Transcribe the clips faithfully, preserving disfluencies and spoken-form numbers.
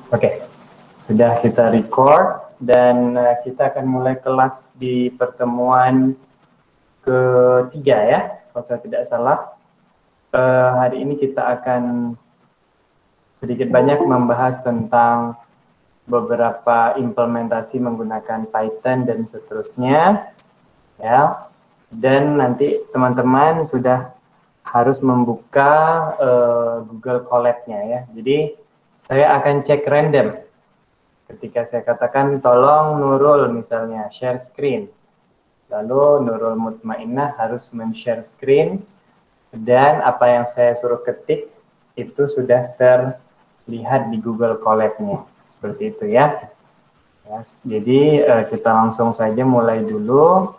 Oke, sudah kita record dan uh, kita akan mulai kelas di pertemuan ketiga ya, kalau saya tidak salah. Uh, hari ini kita akan sedikit banyak membahas tentang beberapa implementasi menggunakan Python dan seterusnya, ya. Dan nanti teman-teman sudah harus membuka uh, Google Colab-nya ya. Jadi saya akan cek random. Ketika saya katakan tolong Nurul misalnya share screen, lalu Nurul Mutmainnah harus men-share screen dan apa yang saya suruh ketik itu sudah terlihat di Google Colab-nya. Seperti itu ya. Ya, jadi uh, kita langsung saja mulai dulu.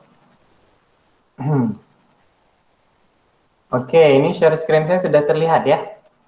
Oke, ini share screen saya sudah terlihat ya?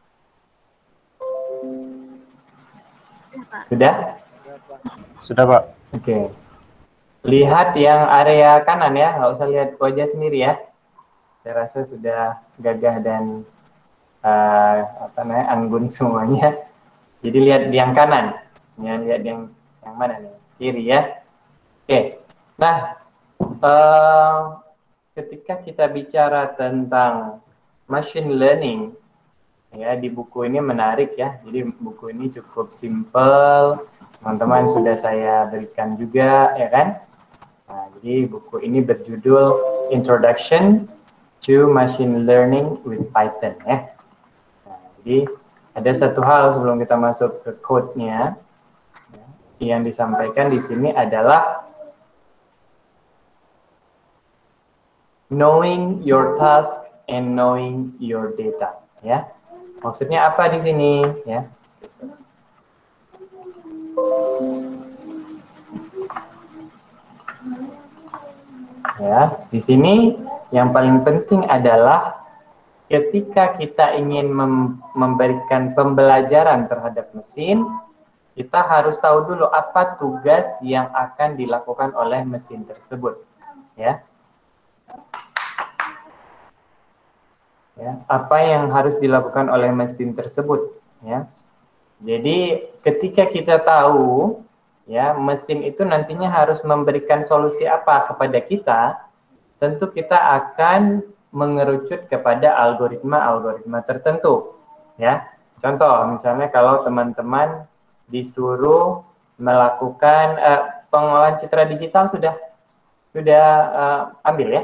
Sudah? Sudah, Pak. Oke. Lihat yang area kanan ya, nggak usah lihat wajah sendiri ya. Saya rasa sudah gagah dan uh, apa namanya anggun semuanya. Jadi lihat di yang kanan, ya, lihat yang yang mana nih, kiri ya. Oke. Nah, uh, ketika kita bicara tentang machine learning, ya di buku ini menarik ya. Jadi buku ini cukup simple. Teman-teman sudah saya berikan juga, ya kan? Nah, jadi buku ini berjudul Introduction to Machine Learning with Python ya. Nah, jadi ada satu hal sebelum kita masuk ke code-nya, ya, yang disampaikan di sini adalah knowing your task and knowing your data ya. Maksudnya apa di sini ya? Ya, di sini yang paling penting adalah ketika kita ingin mem memberikan pembelajaran terhadap mesin, kita harus tahu dulu apa tugas yang akan dilakukan oleh mesin tersebut, ya. Ya, apa yang harus dilakukan oleh mesin tersebut, ya. Jadi ketika kita tahu, ya, mesin itu nantinya harus memberikan solusi apa kepada kita, tentu kita akan mengerucut kepada algoritma-algoritma tertentu, ya. Contoh, misalnya kalau teman-teman disuruh melakukan uh, pengolahan citra digital sudah sudah uh, ambil ya?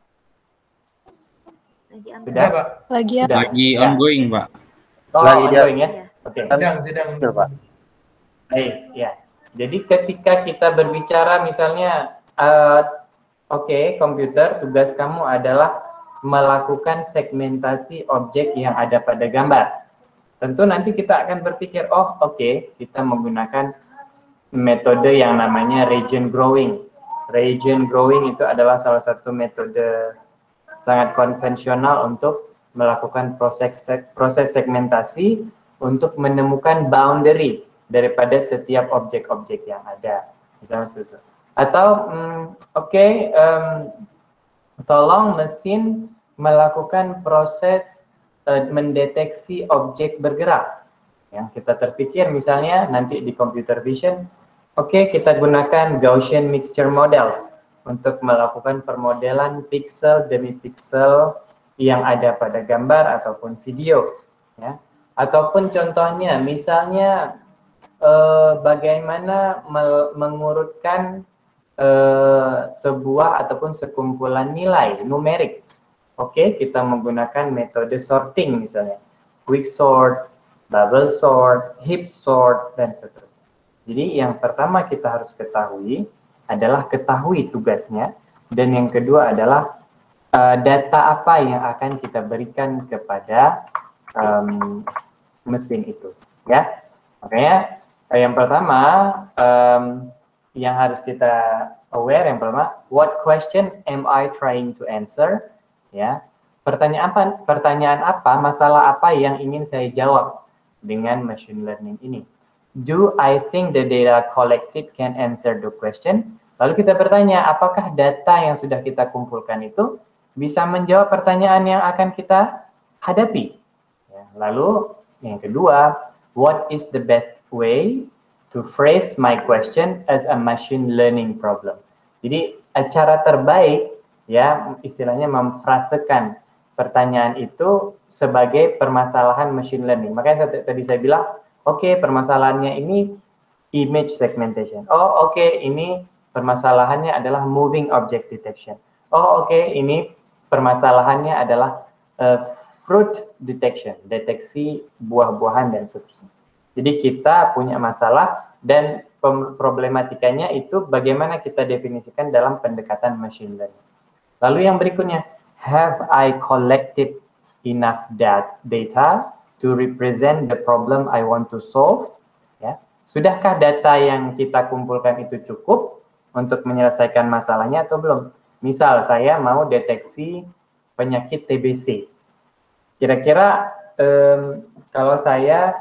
Lagi ambil. Sudah, Pak. Lagi ya. Sudah. Lagi Ya. ongoing, Pak. Oh, Lagi ongoing ya? Iya. Oke. Sedang, sedang. Betul, Pak. Baik, ya. Jadi ketika kita berbicara misalnya, uh, oke, okay, komputer, tugas kamu adalah melakukan segmentasi objek yang ada pada gambar. Tentu nanti kita akan berpikir, oh oke, okay, kita menggunakan metode yang namanya region growing. Region growing itu adalah salah satu metode sangat konvensional untuk melakukan proses proses segmentasi untuk menemukan boundary daripada setiap objek-objek yang ada. Misalnya seperti itu. Atau, hmm, oke, okay, um, tolong mesin melakukan proses uh, mendeteksi objek bergerak. Yang kita terpikir misalnya nanti di computer vision, oke, okay, kita gunakan Gaussian mixture models untuk melakukan permodelan pixel demi pixel yang ada pada gambar ataupun video, ya. Ataupun contohnya, misalnya eh, bagaimana mengurutkan eh, sebuah ataupun sekumpulan nilai numerik. Oke, kita menggunakan metode sorting misalnya, quick sort, bubble sort, heap sort, dan seterusnya. Jadi yang pertama kita harus ketahui adalah ketahui tugasnya, dan yang kedua adalah uh, data apa yang akan kita berikan kepada um, mesin itu, ya. Makanya yang pertama um, yang harus kita aware, yang pertama, what question am I trying to answer, ya. Pertanyaan apa, pertanyaan apa, masalah apa yang ingin saya jawab dengan machine learning ini. Do I think the data collected can answer the question? Lalu kita bertanya, apakah data yang sudah kita kumpulkan itu bisa menjawab pertanyaan yang akan kita hadapi? Ya, lalu yang kedua, what is the best way to phrase my question as a machine learning problem. Jadi cara terbaik ya istilahnya memfrasekan pertanyaan itu sebagai permasalahan machine learning. Makanya tadi saya bilang, oke okay, permasalahannya ini image segmentation. Oh oke okay, ini permasalahannya adalah moving object detection. Oh oke okay, ini permasalahannya adalah uh, fruit detection, deteksi buah-buahan dan seterusnya. Jadi kita punya masalah dan problematikanya itu bagaimana kita definisikan dalam pendekatan machine learning. Lalu yang berikutnya, have I collected enough data to represent the problem I want to solve? Ya. Sudahkah data yang kita kumpulkan itu cukup untuk menyelesaikan masalahnya atau belum? Misal saya mau deteksi penyakit T B C. Kira-kira um, kalau saya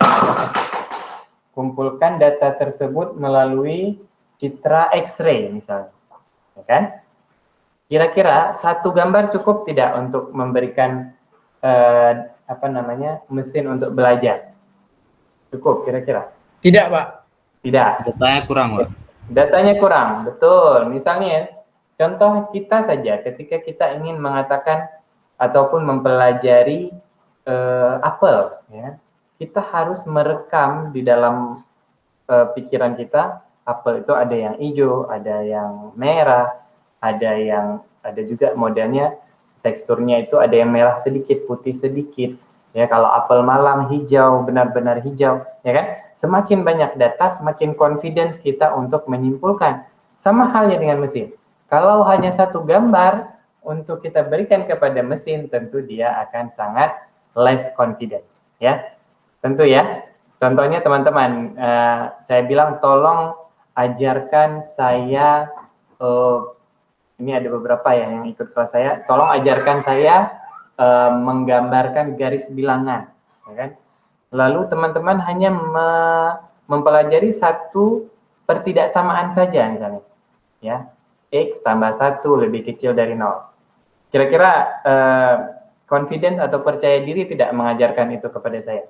kumpulkan data tersebut melalui citra X-ray misalnya, ya kan? Kira-kira satu gambar cukup tidak untuk memberikan uh, apa namanya mesin untuk belajar? Cukup kira-kira? Tidak, Pak. Tidak. Datanya kurang, Pak. Datanya kurang, betul. Misalnya, contoh kita saja ketika kita ingin mengatakan ataupun mempelajari uh, apel, ya, kita harus merekam di dalam uh, pikiran kita apel itu ada yang hijau, ada yang merah. Ada yang ada juga modelnya teksturnya itu ada yang merah sedikit, putih sedikit. Ya kalau apel Malang hijau, benar-benar hijau, ya kan? Semakin banyak data, semakin confidence kita untuk menyimpulkan. Sama halnya dengan mesin. Kalau hanya satu gambar untuk kita berikan kepada mesin, tentu dia akan sangat less confidence, ya. Tentu ya. Contohnya teman-teman, uh, saya bilang tolong ajarkan saya uh, ini ada beberapa ya yang ikut kelas saya. Tolong ajarkan saya uh, menggambarkan garis bilangan, ya kan? Lalu teman-teman hanya me mempelajari satu pertidaksamaan saja misalnya, ya x tambah satu lebih kecil dari nol. Kira-kira uh, confidence atau percaya diri tidak mengajarkan itu kepada saya?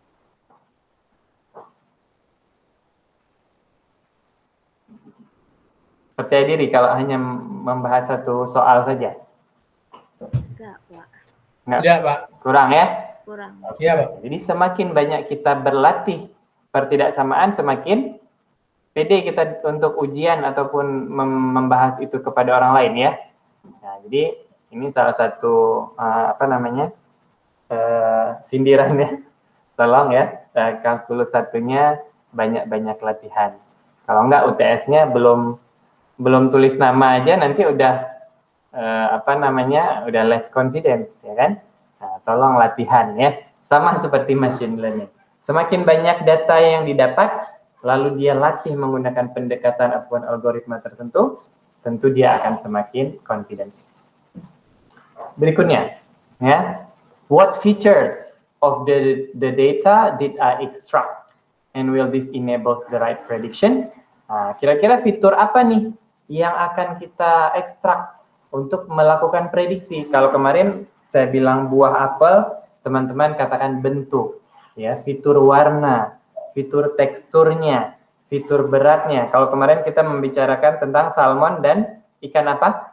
Percaya diri kalau hanya membahas satu soal saja? Enggak, Pak. Enggak. Tidak, Pak. Kurang ya? Kurang. Iya, Pak. Jadi semakin banyak kita berlatih pertidaksamaan, semakin pede kita untuk ujian ataupun mem membahas itu kepada orang lain ya. Nah, jadi ini salah satu uh, apa namanya uh, sindiran ya. Tolong ya, uh, kalkulus satunya banyak-banyak latihan. Kalau enggak U T S-nya belum belum tulis nama aja nanti udah eh, apa namanya udah less confidence ya kan. Nah, tolong latihan ya, sama seperti machine learning. Semakin banyak data yang didapat lalu dia latih menggunakan pendekatan ataupun algoritma tertentu, tentu dia akan semakin confidence. Berikutnya ya, what features of the the data did I extract and will this enables the right prediction? Nah, kira-kira fitur apa nih yang akan kita ekstrak untuk melakukan prediksi? Kalau kemarin saya bilang buah apel, teman-teman katakan bentuk, ya, fitur warna, fitur teksturnya, fitur beratnya. Kalau kemarin kita membicarakan tentang salmon dan ikan apa?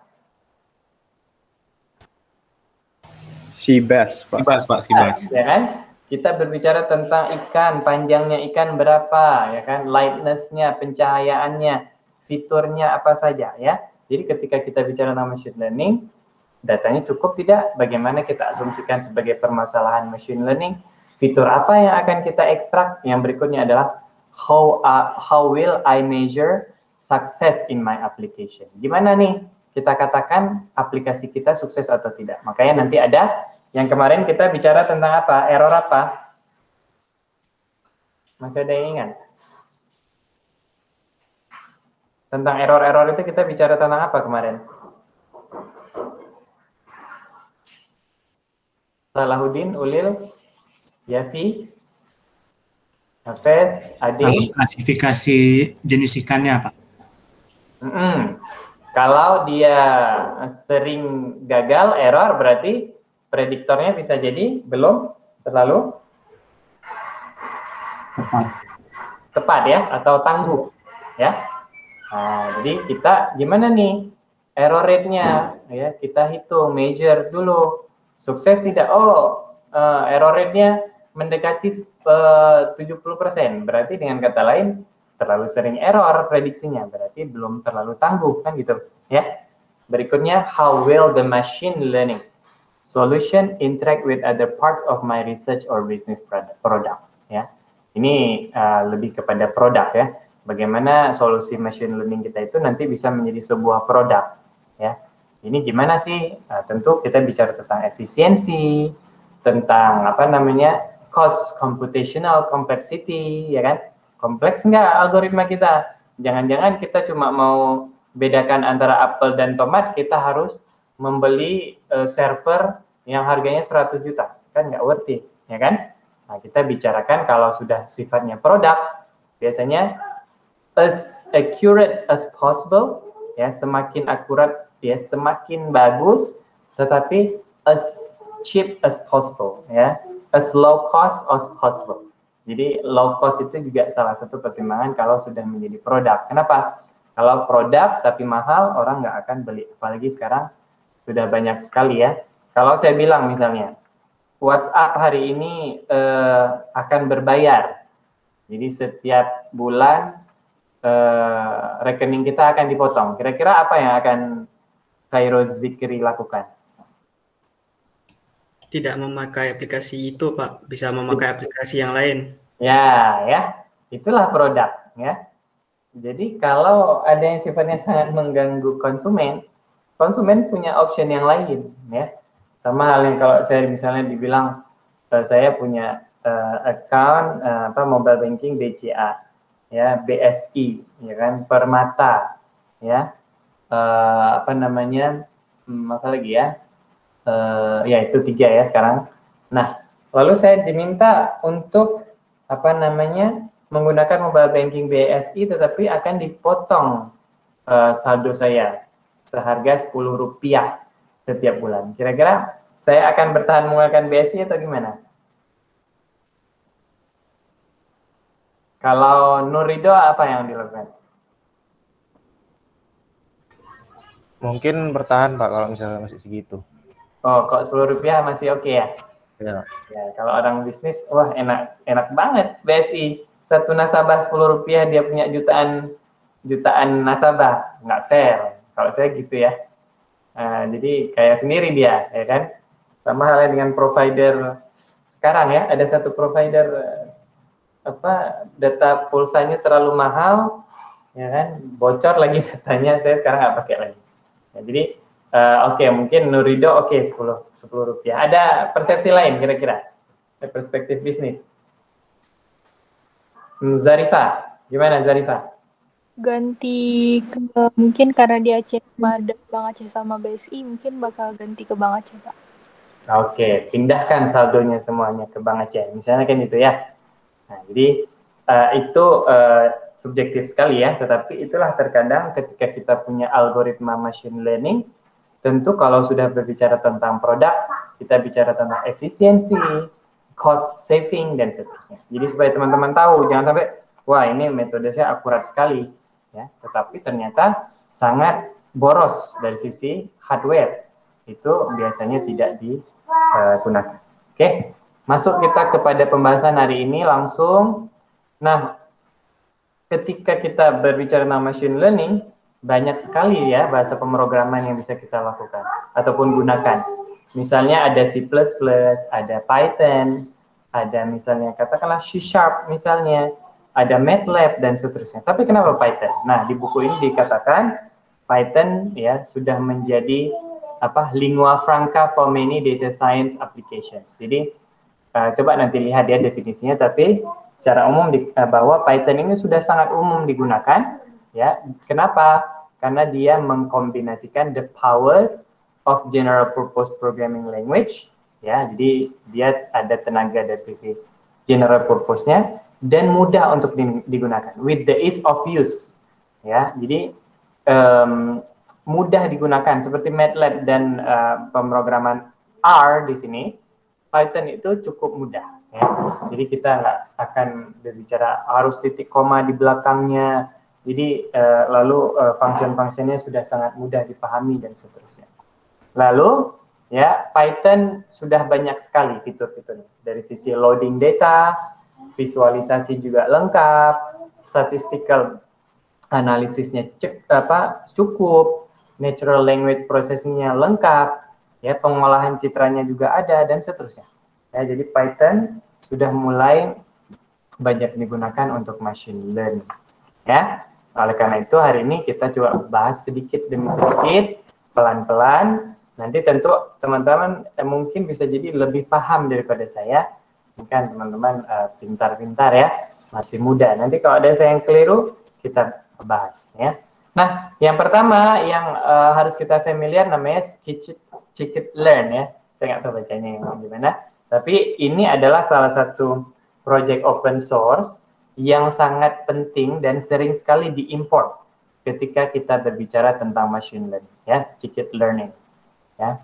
Sea bass, Pak. Sea bass, Pak, sea bass. Ya kan? Kita berbicara tentang ikan, panjangnya ikan berapa, ya kan? Lightness-nya, pencahayaannya, fiturnya apa saja ya. Jadi ketika kita bicara tentang machine learning, datanya cukup tidak? Bagaimana kita asumsikan sebagai permasalahan machine learning? Fitur apa yang akan kita ekstrak? Yang berikutnya adalah how uh, how will I measure success in my application? Gimana nih kita katakan aplikasi kita sukses atau tidak? Makanya nanti ada yang kemarin kita bicara tentang apa? Error apa? Masih ada yang ingat? Tentang error-error itu kita bicara tentang apa kemarin? Salahuddin, Ulil, Yafi, Hafiz, Adi. Klasifikasi jenis ikannya, Pak. Mm-hmm. Kalau dia sering gagal, error, berarti prediktornya bisa jadi belum terlalu Tepat. tepat ya, atau tangguh ya. Nah, jadi kita gimana nih error rate-nya ya, kita hitung, measure dulu. Sukses tidak? Oh, uh, error rate-nya mendekati uh, tujuh puluh persen. Berarti dengan kata lain terlalu sering error prediksinya, berarti belum terlalu tangguh kan gitu ya. Berikutnya, how will the machine learning solution interact with other parts of my research or business product, product ya. Ini uh, lebih kepada produk ya. Bagaimana solusi machine learning kita itu nanti bisa menjadi sebuah produk ya. Ini gimana sih? Nah, tentu kita bicara tentang efisiensi, tentang apa namanya cost computational complexity ya kan. Kompleks nggak algoritma kita? Jangan-jangan kita cuma mau bedakan antara apel dan tomat, kita harus membeli uh, server yang harganya seratus juta, kan nggak worth it ya kan. Nah, kita bicarakan kalau sudah sifatnya produk, biasanya as accurate as possible, ya, semakin akurat, ya, semakin bagus, tetapi as cheap as possible, ya, as low cost as possible. Jadi low cost itu juga salah satu pertimbangan kalau sudah menjadi produk. Kenapa? Kalau produk tapi mahal, orang nggak akan beli. Apalagi sekarang sudah banyak sekali ya. Kalau saya bilang misalnya, WhatsApp hari ini eh, akan berbayar. Jadi setiap bulan eh, rekening kita akan dipotong. Kira-kira apa yang akan Khairo Zikri lakukan? Tidak memakai aplikasi itu, Pak. Bisa memakai aplikasi yang lain. Ya, ya. Itulah produk, ya. Jadi kalau ada yang sifatnya sangat mengganggu konsumen, konsumen punya option yang lain, ya. Sama hal yang kalau saya misalnya dibilang uh, saya punya uh, account uh, apa mobile banking B C A, ya, B S I, ya kan, Permata, ya, uh, apa namanya, hmm, apa lagi ya, uh, ya itu tiga ya sekarang. Nah, lalu saya diminta untuk apa namanya menggunakan mobile banking B S I, tetapi akan dipotong uh, saldo saya seharga sepuluh rupiah setiap bulan. Kira-kira saya akan bertahan menggunakan B S I atau gimana? Kalau Nurido apa yang dilakukan? Mungkin bertahan Pak kalau misalnya masih segitu. Oh, kok sepuluh rupiah masih oke okay, ya? Ya. Ya, kalau orang bisnis, wah enak enak banget B S I. Satu nasabah sepuluh rupiah, dia punya jutaan jutaan nasabah. Nggak fair. Kalau saya gitu ya. Nah, jadi kayak sendiri dia, ya kan? Sama halnya dengan provider sekarang ya, ada satu provider apa data pulsanya terlalu mahal, ya kan? Bocor lagi datanya, saya sekarang nggak pakai lagi. Ya, jadi uh, oke okay, mungkin Nurido oke okay, sepuluh rupiah. Ada persepsi lain kira-kira? Ada perspektif bisnis. Zarifa, gimana Zarifa? Ganti ke mungkin karena dia Aceh ada Bang Aceh sama B S I, mungkin bakal ganti ke Bang Aceh, Pak. Oke, pindahkan saldonya semuanya ke Bang Aceh, misalnya kan itu ya. Nah, jadi uh, itu uh, subjektif sekali ya, tetapi itulah terkadang ketika kita punya algoritma machine learning, tentu kalau sudah berbicara tentang produk, kita bicara tentang efisiensi, cost saving, dan seterusnya. Jadi supaya teman-teman tahu, jangan sampai, wah ini metode saya akurat sekali, ya, tetapi ternyata sangat boros dari sisi hardware. Itu biasanya tidak digunakan. Oke, masuk kita kepada pembahasan hari ini langsung. Nah, ketika kita berbicara tentang machine learning, banyak sekali ya bahasa pemrograman yang bisa kita lakukan ataupun gunakan. Misalnya ada C plus plus, ada Python, ada misalnya katakanlah C Sharp misalnya, ada MATLAB dan seterusnya. Tapi kenapa Python? Nah, di buku ini dikatakan Python ya sudah menjadi apa lingua franca for many data science applications. Jadi uh, coba nanti lihat ya definisinya, tapi secara umum di, uh, bahwa Python ini sudah sangat umum digunakan ya. Kenapa? Karena dia mengkombinasikan the power of general purpose programming language ya. Jadi dia ada tenaga dari sisi general purpose-nya dan mudah untuk digunakan with the ease of use ya. Jadi um, mudah digunakan seperti MATLAB dan uh, pemrograman R di sini, Python itu cukup mudah Ya. Jadi kita nggak akan berbicara harus titik koma di belakangnya. Jadi uh, lalu uh, function-functionnya sudah sangat mudah dipahami dan seterusnya. Lalu ya Python sudah banyak sekali fitur-fiturnya. Dari sisi loading data, visualisasi juga lengkap, statistical analisisnya cek, apa, cukup, natural language processing-nya lengkap, ya pengolahan citranya juga ada dan seterusnya. Ya, jadi Python sudah mulai banyak digunakan untuk machine learning. Ya, oleh karena itu hari ini kita coba bahas sedikit demi sedikit, pelan-pelan. Nanti tentu teman-teman eh, mungkin bisa jadi lebih paham daripada saya. Mungkin teman-teman uh, pintar-pintar ya, masih muda. Nanti kalau ada saya yang keliru, kita bahas ya. Nah, yang pertama yang uh, harus kita familiar namanya scikit-learn ya. Saya nggak tahu bacanya yang gimana. Tapi ini adalah salah satu project open source yang sangat penting dan sering sekali diimport ketika kita berbicara tentang machine learning ya, scikit-learning ya.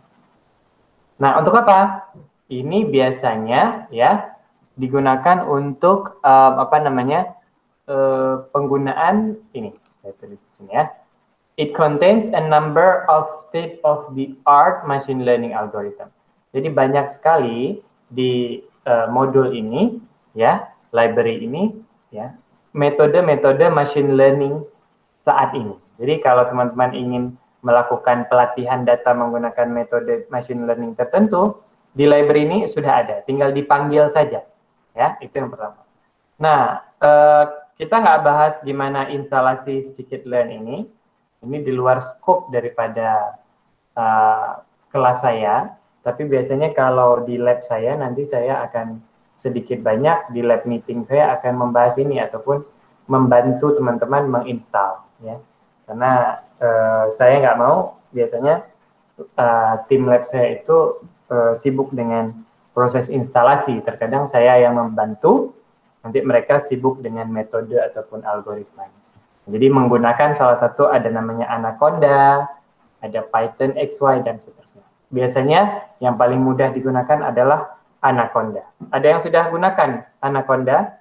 Nah, untuk apa? Ini biasanya ya digunakan untuk uh, apa namanya uh, penggunaan ini. Saya tulis di sini ya. It contains a number of state-of-the-art machine learning algorithm. Jadi banyak sekali di uh, modul ini ya, library ini ya, metode-metode machine learning saat ini. Jadi kalau teman-teman ingin melakukan pelatihan data menggunakan metode machine learning tertentu, di library ini sudah ada, tinggal dipanggil saja. Ya, itu yang pertama. Nah, eh, kita nggak bahas gimana instalasi scikit-learn ini. Ini di luar scope daripada uh, kelas saya. Tapi biasanya kalau di lab saya, nanti saya akan sedikit banyak di lab meeting saya akan membahas ini ataupun membantu teman-teman menginstal. Ya. Karena uh, saya nggak mau biasanya uh, tim lab saya itu uh, sibuk dengan proses instalasi. Terkadang saya yang membantu, nanti mereka sibuk dengan metode ataupun algoritma. Jadi menggunakan salah satu ada namanya Anaconda, ada Python X Y dan seterusnya. Biasanya yang paling mudah digunakan adalah Anaconda. Ada yang sudah gunakan Anaconda?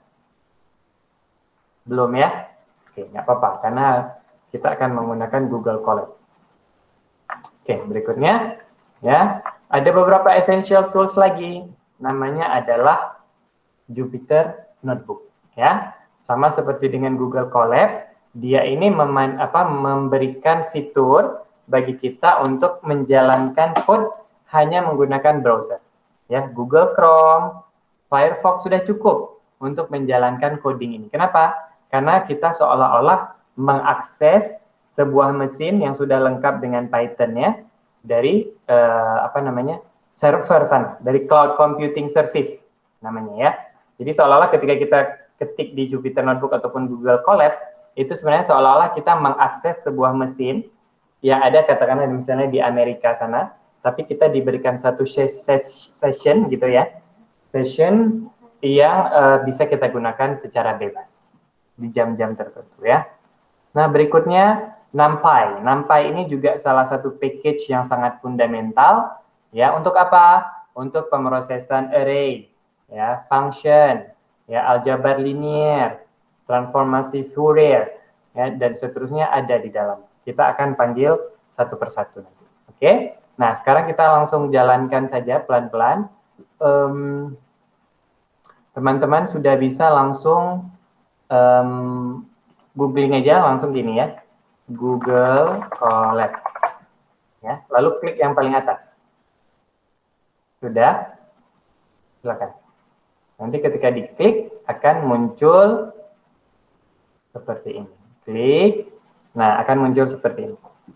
Belum ya? Oke, nggak apa-apa karena kita akan menggunakan Google Colab. Oke, berikutnya ya, ada beberapa essential tools lagi. Namanya adalah Jupyter Notebook ya. Sama seperti dengan Google Colab, dia ini meman, apa, memberikan fitur bagi kita untuk menjalankan code hanya menggunakan browser. Ya, Google Chrome, Firefox sudah cukup untuk menjalankan coding ini. Kenapa? Karena kita seolah-olah mengakses sebuah mesin yang sudah lengkap dengan Python-nya dari eh, apa namanya server sana, dari cloud computing service namanya ya. Jadi seolah-olah ketika kita ketik di Jupyter Notebook ataupun Google Colab, itu sebenarnya seolah-olah kita mengakses sebuah mesin yang ada katakanlah misalnya di Amerika sana, tapi kita diberikan satu session gitu ya, session yang uh, bisa kita gunakan secara bebas di jam-jam tertentu ya. Nah berikutnya NumPy. NumPy ini juga salah satu package yang sangat fundamental ya. Untuk apa? Untuk pemrosesan array, ya, function, ya, aljabar linear, transformasi Fourier, ya, dan seterusnya ada di dalam. Kita akan panggil satu persatu nanti. Oke? Nah, sekarang kita langsung jalankan saja pelan-pelan. Um, teman-teman sudah bisa langsung um, googling aja langsung gini ya. Google Colab. Ya, lalu klik yang paling atas. Sudah? Silakan. Nanti ketika diklik akan muncul seperti ini. Klik. Nah, akan muncul seperti ini.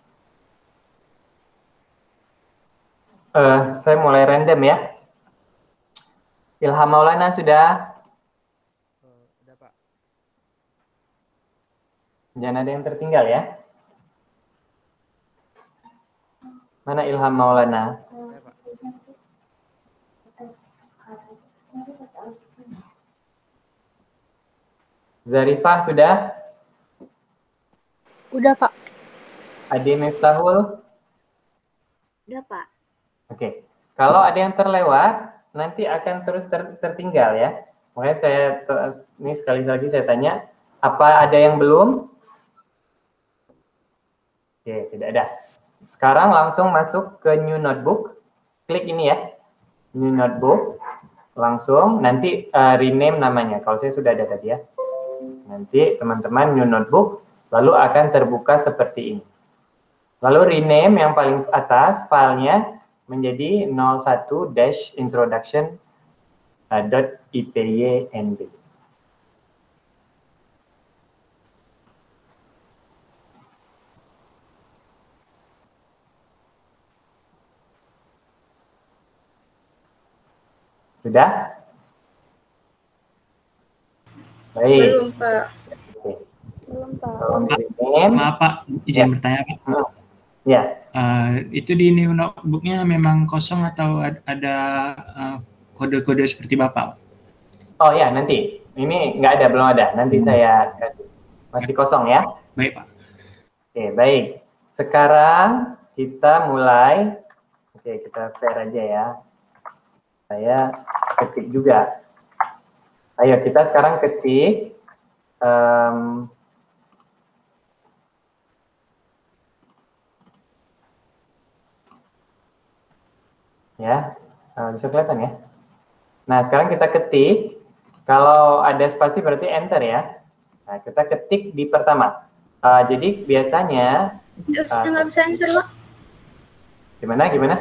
Uh, saya mulai random ya. Ilham Maulana sudah? Sudah, Pak. Jangan ada yang tertinggal ya. Mana Ilham Maulana? Sudah, Pak. Zarifah sudah? Udah, Pak. Adi Miftahul? Udah, Pak. Oke. Kalau ada yang terlewat, nanti akan terus ter tertinggal ya. Makanya saya ini sekali lagi saya tanya, apa ada yang belum? Oke, tidak ada. Sekarang langsung masuk ke new notebook. Klik ini ya, new notebook. Langsung nanti uh, rename namanya. Kalau saya sudah ada tadi ya. Nanti teman-teman new notebook, lalu akan terbuka seperti ini. Lalu rename yang paling atas filenya menjadi nol satu dash introduction dot I P Y N B. Sudah? Baik. Belum, Pak. Oke. Belum, Pak. Tolong rename. Maaf Pak, izin Ya. bertanya Pak. Ya. Eh, itu di new notebooknya memang kosong atau ad- ada eh, kode-kode seperti Bapak? Oh ya, nanti. Ini nggak ada, belum ada. Nanti saya kasih. Masih kosong ya. Baik Pak. Oke, baik. Sekarang kita mulai. Oke, kita fair aja ya. Saya ketik juga. Ayo, kita sekarang ketik. Um, ya, uh, bisa kelihatan ya. Nah, sekarang kita ketik. Kalau ada spasi berarti enter ya. Nah, kita ketik di pertama. Uh, jadi biasanya Terus uh, nggak bisa enter, Pak. gimana gimana?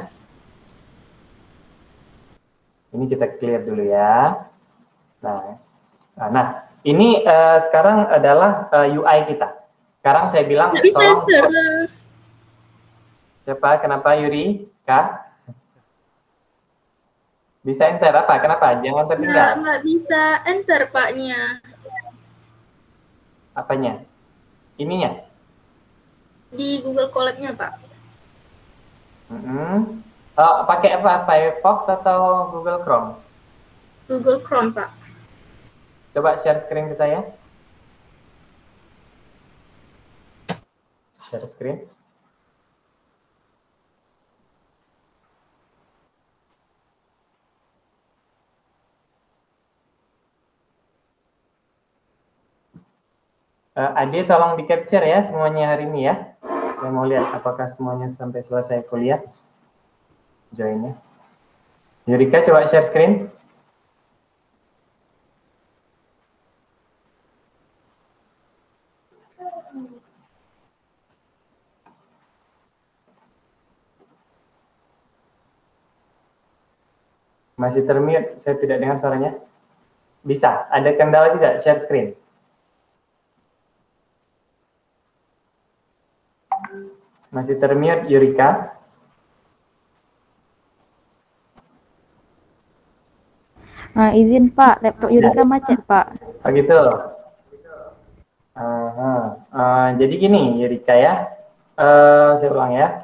Ini kita clear dulu ya. Nah, nah ini uh, sekarang adalah uh, U I kita. Sekarang saya bilang Nggak bisa tolong. enter. Siapa? Kenapa Yuri? Kak? Bisa enter apa? Kenapa? Jangan Nggak, tertinggal. nggak bisa enter, Paknya. Apanya? Ininya? Di Google Colab-nya, Pak. Mm-hmm. Oh, pakai apa? Firefox atau Google Chrome? Google Chrome, Pak. Coba share screen ke saya. Share screen. Uh, Ade tolong di capture ya semuanya hari ini ya. Saya mau lihat apakah semuanya sampai selesai kuliah. Joinnya. Yurika coba share screen. Masih termute, saya tidak dengar suaranya. Bisa, ada kendala juga share screen. Masih termute Yurika. Nah, izin Pak, laptop Yurika macet Pak. Oh gitu. Aha. Uh, jadi gini Yurika ya, uh, saya ulang ya.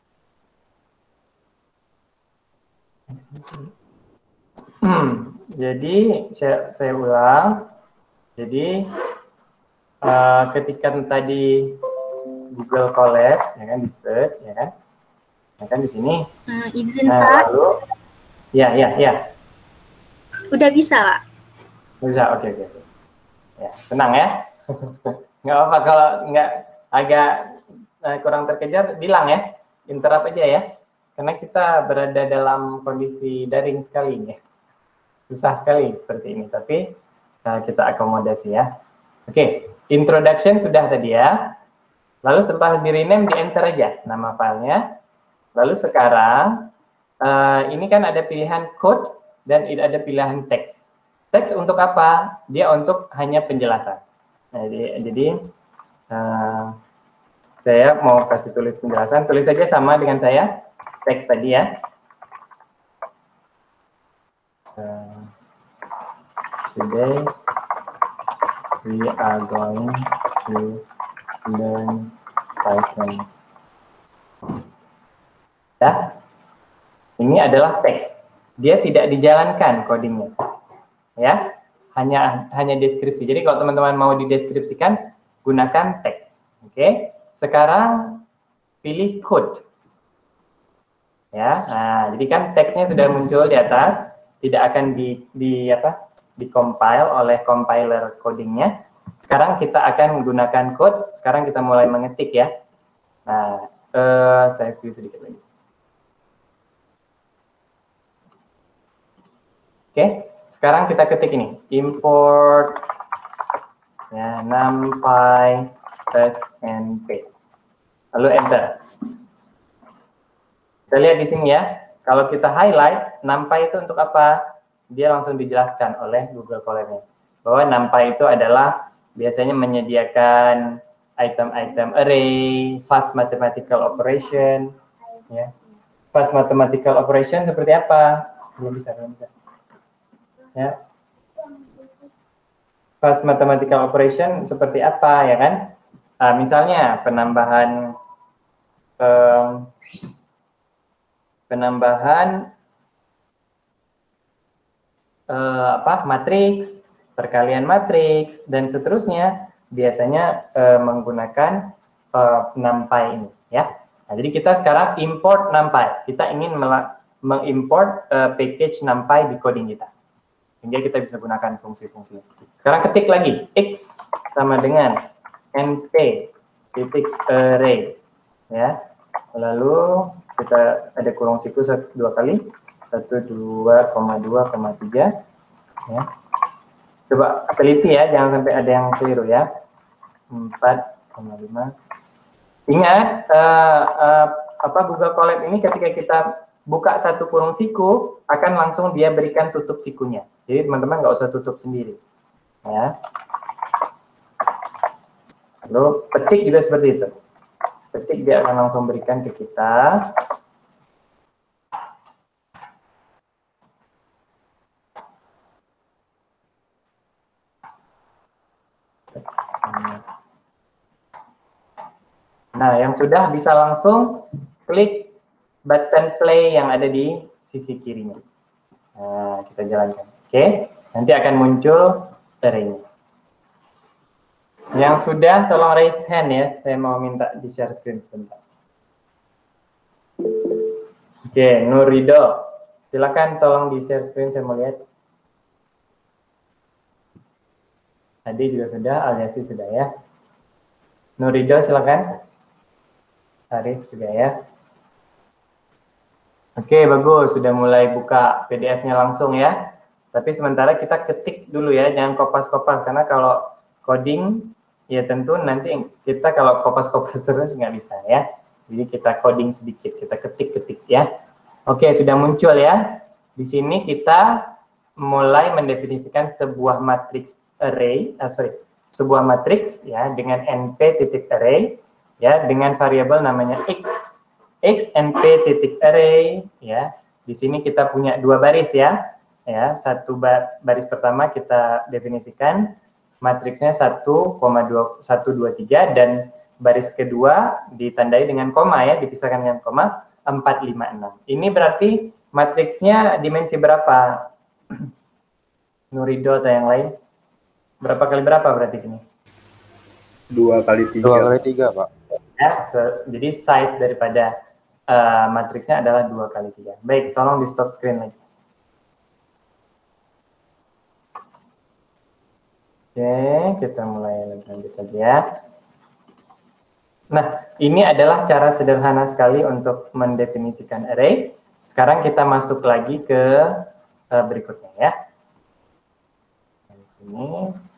Hmm, jadi saya, saya ulang. Jadi uh, ketika tadi Google Colab, ya kan di search, ya kan, ya kan di sini. Nah, izin, Nah, Pak. lalu, ya, ya, ya. Udah bisa, Pak. Bisa, oke, oke. oke. Ya, tenang ya. Nggak apa-apa kalau nggak agak uh, kurang terkejar, bilang ya. Interrupt aja ya. Karena kita berada dalam kondisi daring sekali ya. Susah sekali seperti ini, tapi uh, kita akomodasi ya. Oke, introduction sudah tadi ya. Lalu setelah di rename, di enter aja nama filenya. Lalu sekarang, uh, ini kan ada pilihan code dan ada pilihan teks. Teks untuk apa? Dia untuk hanya penjelasan. Nah, jadi, jadi uh, saya mau kasih tulis penjelasan. Tulis saja sama dengan saya, teks tadi ya. Uh, today, we are going to learn Python. Ya, ini adalah teks. Dia tidak dijalankan codingnya, ya, hanya hanya deskripsi. Jadi kalau teman-teman mau dideskripsikan, gunakan teks. Oke, sekarang pilih code. Ya, nah, jadi kan teksnya sudah muncul di atas. tidak akan di, di apa di-compile oleh compiler codingnya. Sekarang kita akan menggunakan code. Sekarang kita mulai mengetik ya. Nah, eh, saya view sedikit lagi. Oke, sekarang kita ketik ini, import ya, numpy plus np. Lalu enter. Kita lihat di sini ya. Kalau kita highlight, numpy itu untuk apa? Dia langsung dijelaskan oleh Google Colab-nya. Bahwa numpy itu adalah biasanya menyediakan item-item array, fast mathematical operation. Ya. Fast mathematical operation seperti apa? Belum bisa, belum bisa. Ya. Fast mathematical operation seperti apa ya kan? Nah, misalnya penambahan um, penambahan uh, apa matriks, perkalian matriks dan seterusnya biasanya uh, menggunakan uh, numpy ini ya. Nah, jadi kita sekarang import numpy. Kita ingin mengimport uh, package numpy di coding kita. Sehingga kita bisa gunakan fungsi-fungsi. Sekarang ketik lagi, x sama dengan np titik array, ya. Lalu kita ada kurung siku dua kali, satu dua koma dua koma tiga, ya. Coba teliti ya, jangan sampai ada yang keliru ya. empat koma lima. Ingat, uh, uh, apa Google Colab ini ketika kita buka satu kurung siku, akan langsung dia berikan tutup sikunya. Jadi teman-teman nggak usah tutup sendiri. Ya. Lalu petik juga seperti itu. Petik dia akan langsung berikan ke kita. Nah, yang sudah bisa langsung klik button play yang ada di sisi kirinya. Nah, kita jalankan. Oke, nanti akan muncul array-nya. Yang sudah tolong raise hand ya, saya mau minta di share screen sebentar. Oke, Nurido, silakan tolong di share screen, saya mau lihat. Adi juga sudah, Aliasi sudah ya. Nurido silakan. Arif juga ya. Oke, bagus. Sudah mulai buka P D F-nya langsung ya. Tapi sementara kita ketik dulu ya, jangan kopas-kopas. Karena kalau coding, ya tentu nanti kita kalau kopas-kopas terus nggak bisa ya. Jadi kita coding sedikit, kita ketik-ketik ya. Oke, sudah muncul ya. Di sini kita mulai mendefinisikan sebuah matriks array, ah, sorry, sebuah matriks ya dengan np titik array ya dengan variabel namanya x. X np titik array ya. Di sini kita punya dua baris ya. Ya, satu baris pertama kita definisikan matriksnya satu koma satu dua tiga dan baris kedua ditandai dengan koma ya, dipisahkan dengan koma empat lima enam. Ini berarti matriksnya dimensi berapa? Nurido atau yang lain? Berapa kali berapa berarti ini? Dua kali tiga. Dua kali tiga, Pak. Ya, so, jadi size daripada uh, matriksnya adalah dua kali tiga. Baik, tolong di stop screen lagi. Oke, kita mulai lagi lanjut lagi ya. Nah, ini adalah cara sederhana sekali untuk mendefinisikan array. Sekarang kita masuk lagi ke uh, berikutnya ya. Di sini.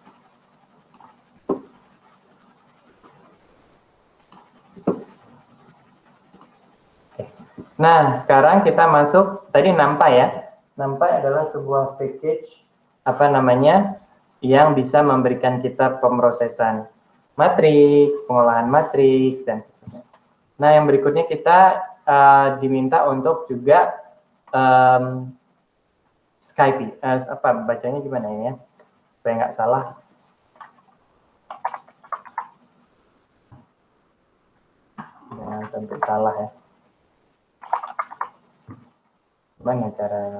Oke. Nah, sekarang kita masuk tadi NumPy ya. NumPy adalah sebuah package apa namanya? Yang bisa memberikan kita pemrosesan matriks, pengolahan matriks, dan seterusnya. Nah, yang berikutnya kita uh, diminta untuk juga um, Skype. Uh, apa bacanya gimana ini ya? Supaya nggak salah. Jangan sampai salah ya. Gimana cara?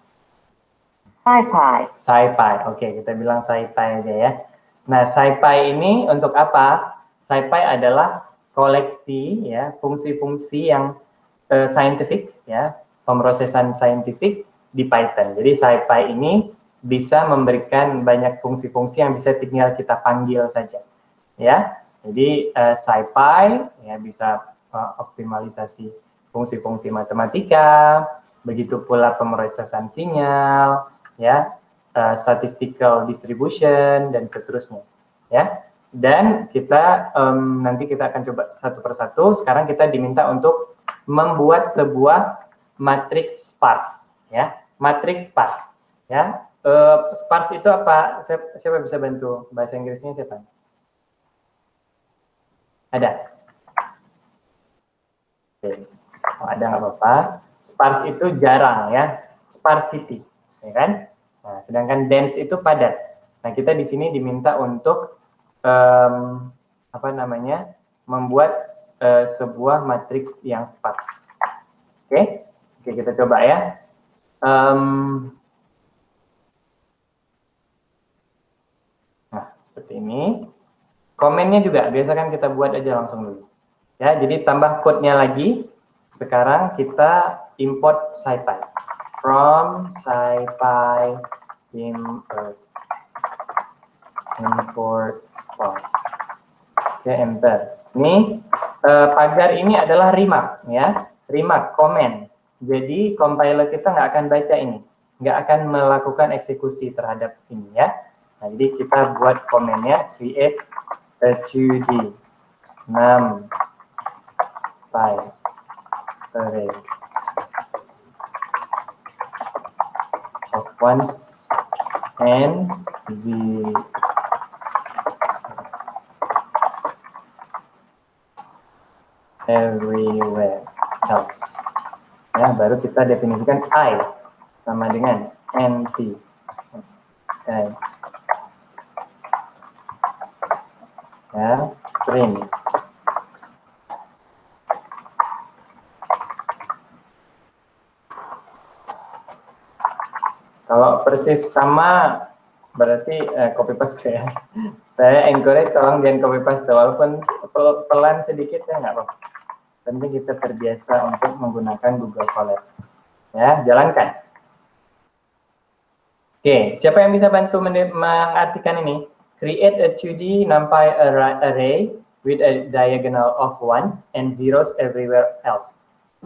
SciPy. SciPy, oke, kita bilang SciPy aja ya. Nah, SciPy ini untuk apa? SciPy adalah koleksi ya fungsi-fungsi yang uh, scientific ya, pemrosesan saintifik di Python. Jadi SciPy ini bisa memberikan banyak fungsi-fungsi yang bisa tinggal kita panggil saja. Ya, jadi uh, SciPy ya bisa uh, optimalisasi fungsi-fungsi matematika, begitu pula pemrosesan sinyal, ya, uh, statistical distribution dan seterusnya, ya. Dan kita um, nanti kita akan coba satu persatu. Sekarang kita diminta untuk membuat sebuah matriks sparse, ya, matriks sparse, ya. Uh, sparse itu apa? Siapa, siapa bisa bantu bahasa Inggrisnya siapa? Ada? Oke. Oh, ada nggak apa-apa. Sparse itu jarang, ya, sparsity, ya kan? Nah, sedangkan dense itu padat. Nah, kita di sini diminta untuk um, apa namanya, membuat uh, sebuah matriks yang sparse. Oke, oke kita coba ya. Um, nah, seperti ini. Komennya juga biasa kan kita buat aja langsung dulu. Ya, jadi tambah code-nya lagi. Sekarang kita import SciPy from SciPy import import sparse. Oke, enter. Ini eh, pagar ini adalah remark, ya, remark comment. Jadi compiler kita nggak akan baca ini, nggak akan melakukan eksekusi terhadap ini, ya. Nah, jadi kita buat komennya create a two D num file array of ones and zero everywhere else. Ya, baru kita definisikan I sama dengan empty. Okay. Ya, print. Kalau persis sama berarti eh, copy paste ya. Saya encourage tolong jangan copy paste, walaupun pel pelan sedikit ya nggak apa-apa. Penting kita terbiasa untuk menggunakan Google Colab. Ya, jalankan. Oke, siapa yang bisa bantu mengartikan ini? Create a two D NumPy array with a diagonal of ones and zeros everywhere else.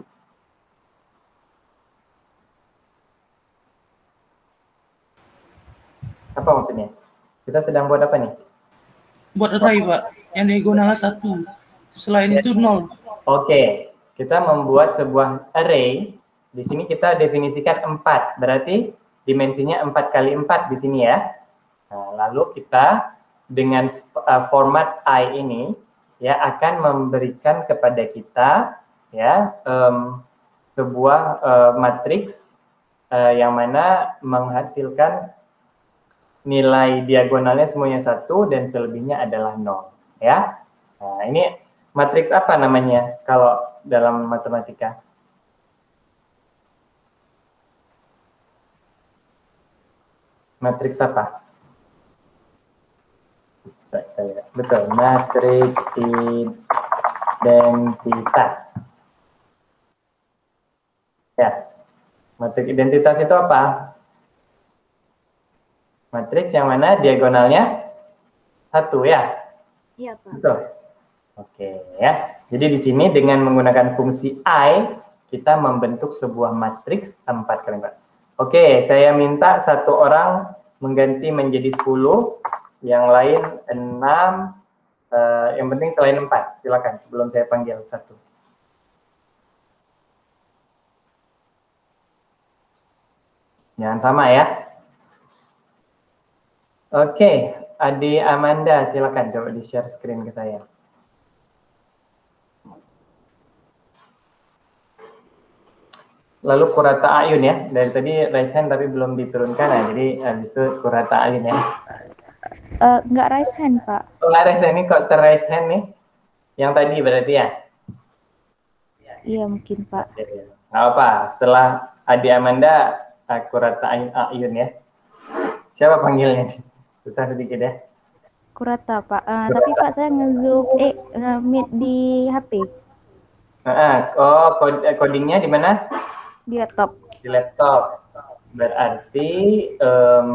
Apa maksudnya? Kita sedang buat apa nih? Buat array, Pak. Yang diagonalnya satu. Selain itu nol. Oke, kita membuat sebuah array. Di sini kita definisikan empat. Berarti dimensinya empat kali empat di sini ya. Nah, lalu kita dengan uh, format I ini ya akan memberikan kepada kita ya um, sebuah uh, matriks uh, yang mana menghasilkan nilai diagonalnya semuanya satu dan selebihnya adalah nol ya. Nah, ini matriks apa namanya kalau dalam matematika? Matriks apa? Betul, matriks identitas. Ya, matriks identitas itu apa? Matriks yang mana diagonalnya satu ya? Iya, Pak. Betul. Oke ya. Jadi di sini dengan menggunakan fungsi I kita membentuk sebuah matriks empat kali empat. Oke, saya minta satu orang mengganti menjadi sepuluh, yang lain enam, uh, yang penting selain empat. Silakan sebelum saya panggil satu. Jangan sama ya. Oke, Adi Amanda, silakan coba di share screen ke saya. Lalu Kurata Ayun ya, dari tadi raise hand tapi belum diturunkan, nah, jadi habis itu Kurata Ayun ya. Uh, nggak raise hand, Pak. Oh, nggak raise hand, ini kok ter-raise hand nih? Yang tadi berarti ya? Iya mungkin, Pak. Nggak apa, setelah Adi Amanda, Kurata Ayun ya. Siapa panggilnya? Susah sedikit ya. Kurata, Pak. Uh, tapi Pak saya nge-zoom, eh, nge-meet di H P. Uh, oh, codingnya di mana? Di laptop. Di laptop. Berarti um,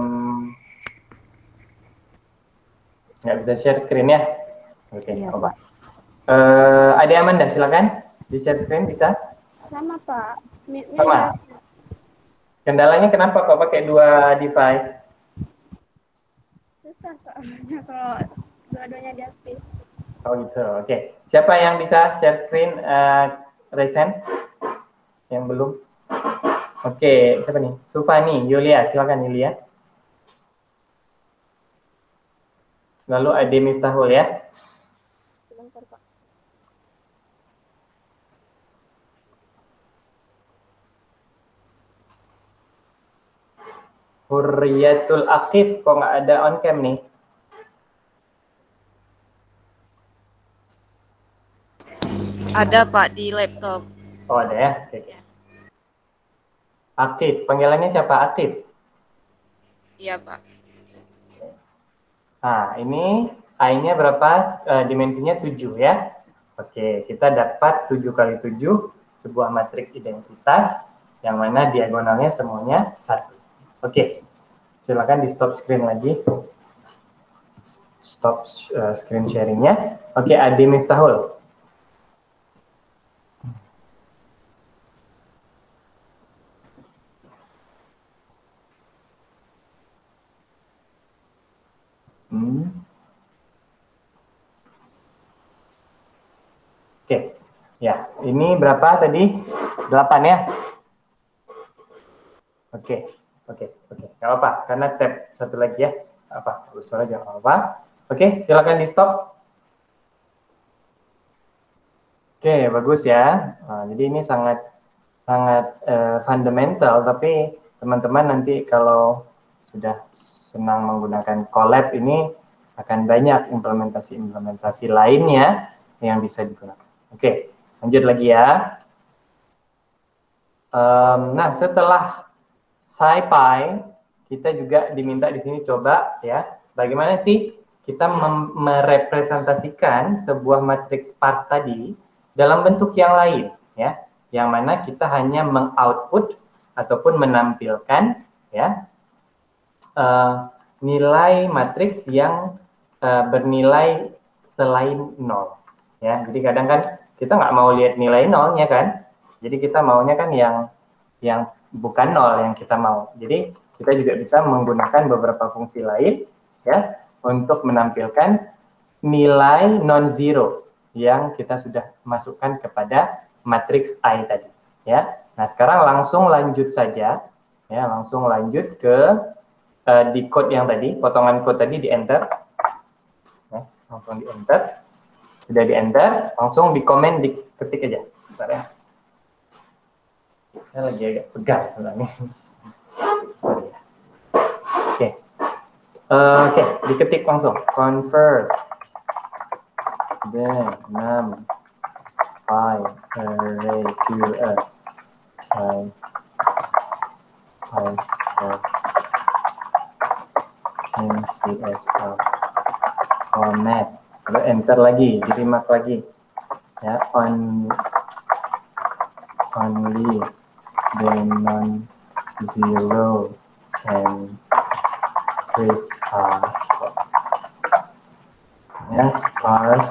nggak bisa share screen ya? Oke, okay, Iya, apa? Uh, ada Amanda, silakan di share screen bisa? Sama Pak. Sama. Kendalanya kenapa kok pakai dua device? Susah soalnya kalau dua-duanya diaktif. Oh gitu, oke. Okay. Siapa yang bisa share screen? Uh, Resen? Yang belum? Oke, okay. Siapa nih? Sufani, Yulia, silakan Yulia. Lalu Ade Miftahul ya. Sebentar Pak. Hurriyatul Akif, kok nggak ada on cam nih? Ada Pak di laptop. Oh ada ya? Oke. Okay. Aktif, panggilannya siapa? Aktif? Iya Pak. Nah ini I-nya berapa? Uh, dimensinya tujuh ya? Oke, kita dapat tujuh kali tujuh, sebuah matriks identitas, yang mana diagonalnya semuanya satu. Oke, silakan di stop screen lagi. Stop uh, screen sharingnya. Oke, Ade Miftahul. Hmm. Oke, ya ini berapa tadi? delapan ya? Oke. Oke, oke, nggak apa-apa, karena tab satu lagi ya, apa, suara jangan apa. Oke, silakan di stop. Oke, bagus ya. Nah, jadi ini sangat sangat uh, fundamental, tapi teman-teman nanti kalau sudah senang menggunakan Colab ini akan banyak implementasi-implementasi lainnya yang bisa digunakan. Oke, lanjut lagi ya. Um, nah, setelah SciPy, kita juga diminta di sini coba ya, bagaimana sih kita merepresentasikan sebuah matriks sparse tadi dalam bentuk yang lain ya, yang mana kita hanya mengoutput ataupun menampilkan ya uh, nilai matriks yang uh, bernilai selain nol ya. Jadi kadang kan kita nggak mau lihat nilai nolnya kan, jadi kita maunya kan yang yang bukan nol yang kita mau. Jadi kita juga bisa menggunakan beberapa fungsi lain ya untuk menampilkan nilai non-zero yang kita sudah masukkan kepada matriks I tadi ya. Nah, sekarang langsung lanjut saja ya, langsung lanjut ke uh, di code yang tadi, potongan code tadi di enter. Ya, langsung di enter. Sudah di enter, langsung di komen, diketik aja. Bentar ya. Saya lagi agak pegal sebenarnya. Sorry ya. Oke. Uh, Oke, okay. Diketik langsung. Convert the num file array to a file in C S R format. Lalu enter lagi, di-remark lagi. Ya, on only the non-zero can trace sparse. Ya, sparse.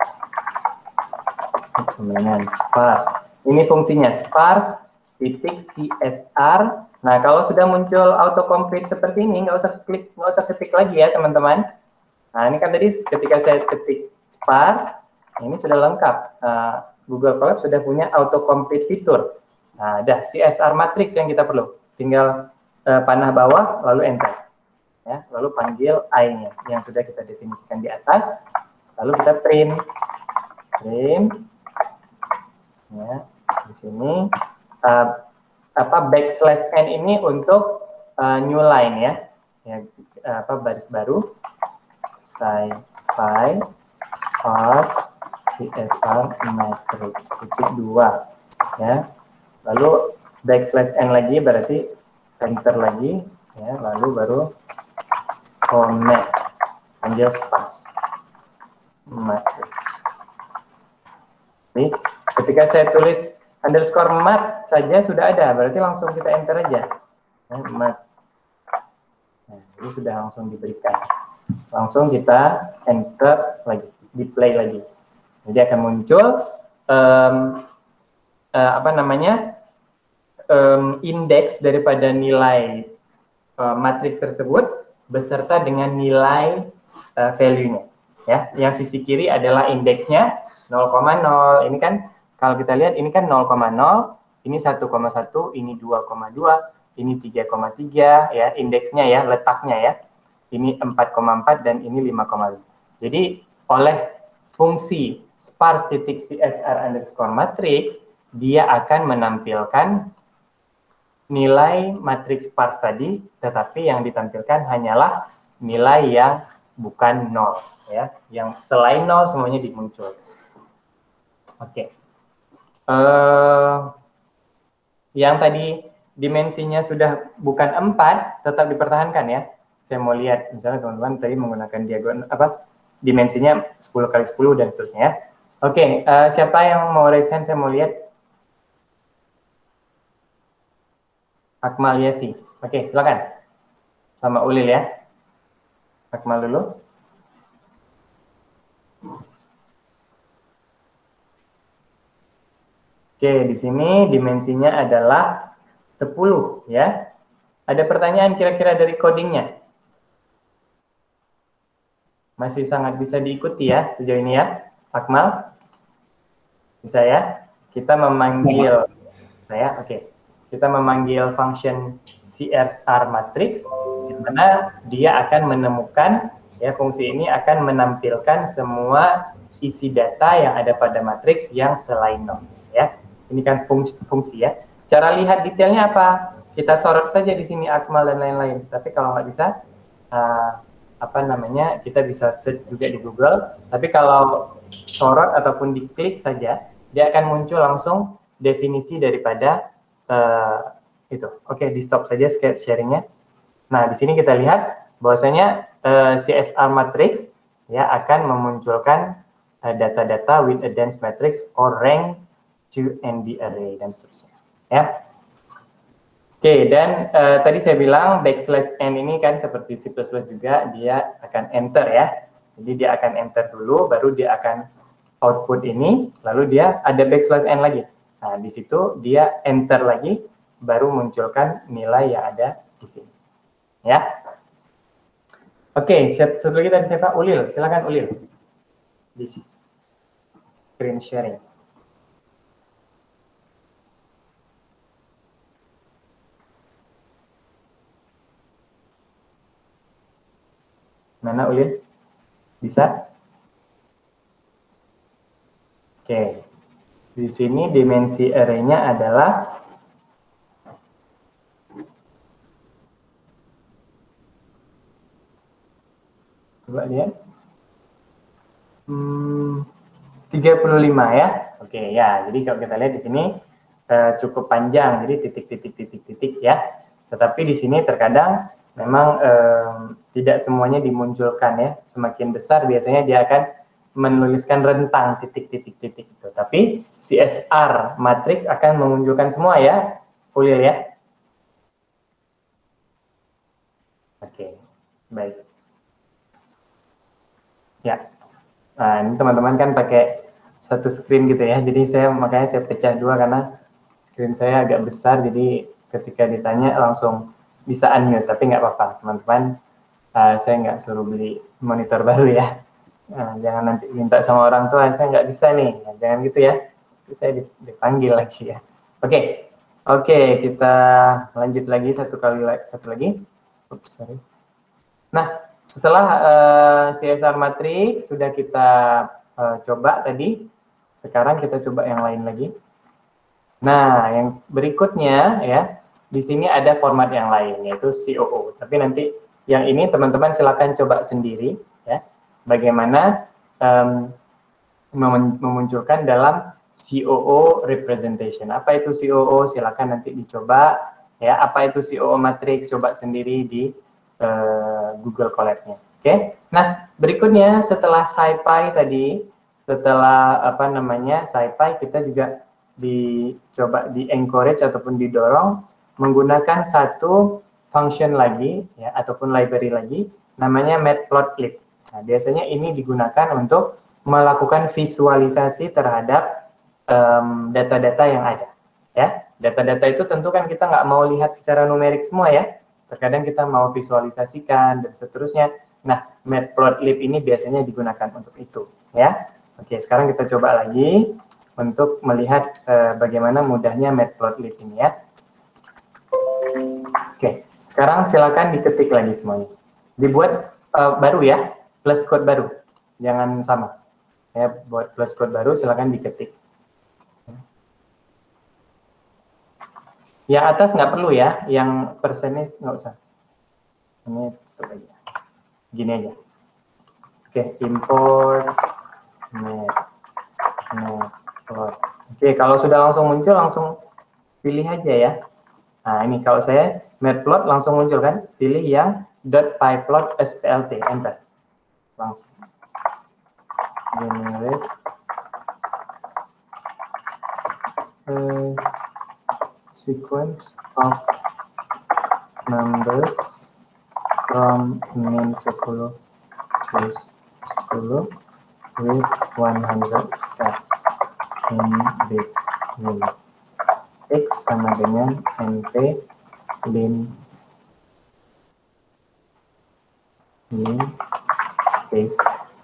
Sebenarnya sparse. Ini fungsinya sparse titik C S R. Nah, kalau sudah muncul autocomplete seperti ini, nggak usah klik, nggak usah ketik lagi ya teman-teman. Nah, ini kan tadi ketika saya ketik sparse, ini sudah lengkap. Nah, Google Colab sudah punya autocomplete fitur. Nah, ada C S R matrix yang kita perlu. Tinggal uh, panah bawah, lalu enter. Ya, lalu panggil I-nya yang sudah kita definisikan di atas. Lalu kita print. Print. Ya, di sini uh, apa backslash n ini untuk uh, new line ya. Ya, apa baris baru. SciPy sparse C S R matrix titik dua ya, lalu backslash n lagi berarti enter lagi ya, lalu baru format panggil sparse matrix. Jadi ketika saya tulis underscore mat saja sudah ada, berarti langsung kita enter aja Nah, ini sudah langsung diberikan. Langsung kita enter lagi, di play lagi. Jadi akan muncul um, uh, apa namanya um, indeks daripada nilai uh, matriks tersebut beserta dengan nilai uh, value-nya. Ya, yang sisi kiri adalah indeksnya nol koma nol. Ini kan kalau kita lihat ini kan nol koma nol, ini satu koma satu, ini dua koma dua, ini tiga koma tiga ya, indeksnya ya, letaknya ya. Ini empat koma empat dan ini lima koma lima. Jadi oleh fungsi sparse titik csr underscore matrix, dia akan menampilkan nilai matriks sparse tadi, tetapi yang ditampilkan hanyalah nilai yang bukan nol, ya. Yang selain nol semuanya dimuncul. Oke. Okay. Uh, yang tadi dimensinya sudah bukan empat, tetap dipertahankan ya. Saya mau lihat, misalnya teman-teman tadi menggunakan diagonal apa? Dimensinya sepuluh kali sepuluh dan seterusnya ya. Oke, okay, uh, siapa yang mau raise hand? Saya mau lihat. Akmal Yafi. Oke, okay, silakan. Sama Ulil ya. Akmal dulu. Oke, okay, di sini dimensinya adalah sepuluh ya. Ada pertanyaan kira-kira dari codingnya? Masih sangat bisa diikuti ya sejauh ini ya, Akmal? Bisa ya? Kita memanggil saya, oke. Okay. Kita memanggil function csr matrix, di mana dia akan menemukan ya, fungsi ini akan menampilkan semua isi data yang ada pada matriks yang selain nol ya. Ini kan fungsi, fungsi ya. Cara lihat detailnya apa? Kita sorot saja di sini Akmal dan lain-lain. Tapi kalau nggak bisa, uh, apa namanya, kita bisa search juga di Google. Tapi kalau sorot ataupun diklik saja, dia akan muncul langsung definisi daripada uh, itu. Oke, di stop saja sharingnya. Nah, di sini kita lihat bahwasanya uh, csr matrix ya akan memunculkan data-data uh, with a dense matrix or rank to N B array dan seterusnya. Ya. Oke, okay, dan uh, tadi saya bilang backslash n ini kan seperti C plus plus juga, dia akan enter ya. Jadi dia akan enter dulu, baru dia akan output ini, lalu dia ada backslash n lagi. Nah, di situ dia enter lagi, baru munculkan nilai yang ada di sini. Ya. Oke, okay, satu lagi dari siapa? Ulil, silakan Ulil. Di screen sharing. Mana Ulil? Bisa? Oke. Di sini dimensi array-nya adalah coba lihat. Hmm, tiga puluh lima ya. Oke, ya. Jadi kalau kita lihat di sini uh, cukup panjang, jadi titik-titik-titik-titik ya. Tetapi di sini terkadang memang um, tidak semuanya dimunculkan ya. Semakin besar biasanya dia akan menuliskan rentang titik-titik-titik itu. Tapi csr matrix akan memunculkan semua ya, Ulil ya. Oke, baik. Ya, nah, ini teman-teman kan pakai satu screen gitu ya. Jadi saya makanya saya pecah dua karena screen saya agak besar. Jadi ketika ditanya langsung bisa unmute, tapi nggak apa-apa teman-teman, uh, saya nggak suruh beli monitor baru ya, uh, jangan nanti minta sama orang tua saya nggak bisa nih, nah, jangan gitu ya, saya dipanggil lagi ya. Oke, okay. oke okay, kita lanjut lagi satu kali satu lagi. Oops, sorry. Nah, setelah uh, csr matrix sudah kita uh, coba tadi, sekarang kita coba yang lain lagi. Nah, yang berikutnya ya. Di sini ada format yang lain, yaitu C O O. Tapi nanti yang ini teman-teman silakan coba sendiri, ya. Bagaimana um, memunculkan dalam C O O representation. Apa itu C O O? Silakan nanti dicoba, ya. Apa itu C O O matrix? Coba sendiri di uh, Google Colab-nya. Oke. Okay? Nah, berikutnya setelah SciPy tadi, setelah apa namanya SciPy, kita juga dicoba di encourage ataupun didorong menggunakan satu function lagi ya ataupun library lagi namanya matplotlib. Nah, biasanya ini digunakan untuk melakukan visualisasi terhadap data-data um, yang ada. Ya, data-data itu tentu kan kita nggak mau lihat secara numerik semua ya. Terkadang kita mau visualisasikan dan seterusnya. Nah, matplotlib ini biasanya digunakan untuk itu. Ya, oke. Sekarang kita coba lagi untuk melihat uh, bagaimana mudahnya matplotlib ini ya. Oke, sekarang silakan diketik lagi semuanya. Dibuat uh, baru ya, plus code baru. Jangan sama. Ya, buat plus code baru silakan diketik. Yang atas nggak perlu ya, yang persennya nggak usah. Ini tutup aja. Gini aja. Oke, import net, matplot. Oke, kalau sudah langsung muncul langsung pilih aja ya. Nah, ini kalau saya matplot langsung muncul kan, pilih yang .pyplot splt, enter. Langsung. Generate. Uh, sequence of numbers from min sepuluh to sepuluh with one hundred steps in between. X sama dengan np lin lin space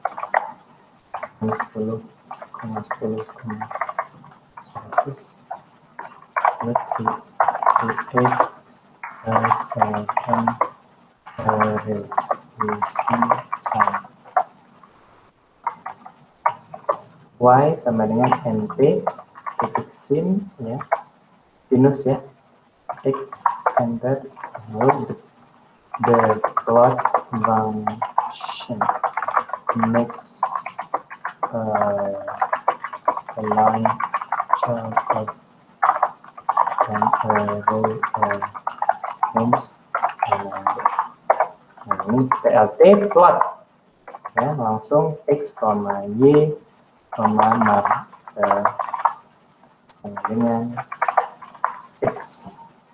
sepuluh koma sepuluh koma seratus let create a second revolution sign. Y sama dengan np titik sin ya, sinus ya, x enter, lalu the plot function makes uh, a line chart of an array of names. Nah, ini plt plot ya, langsung x, y, marker sama dengan x.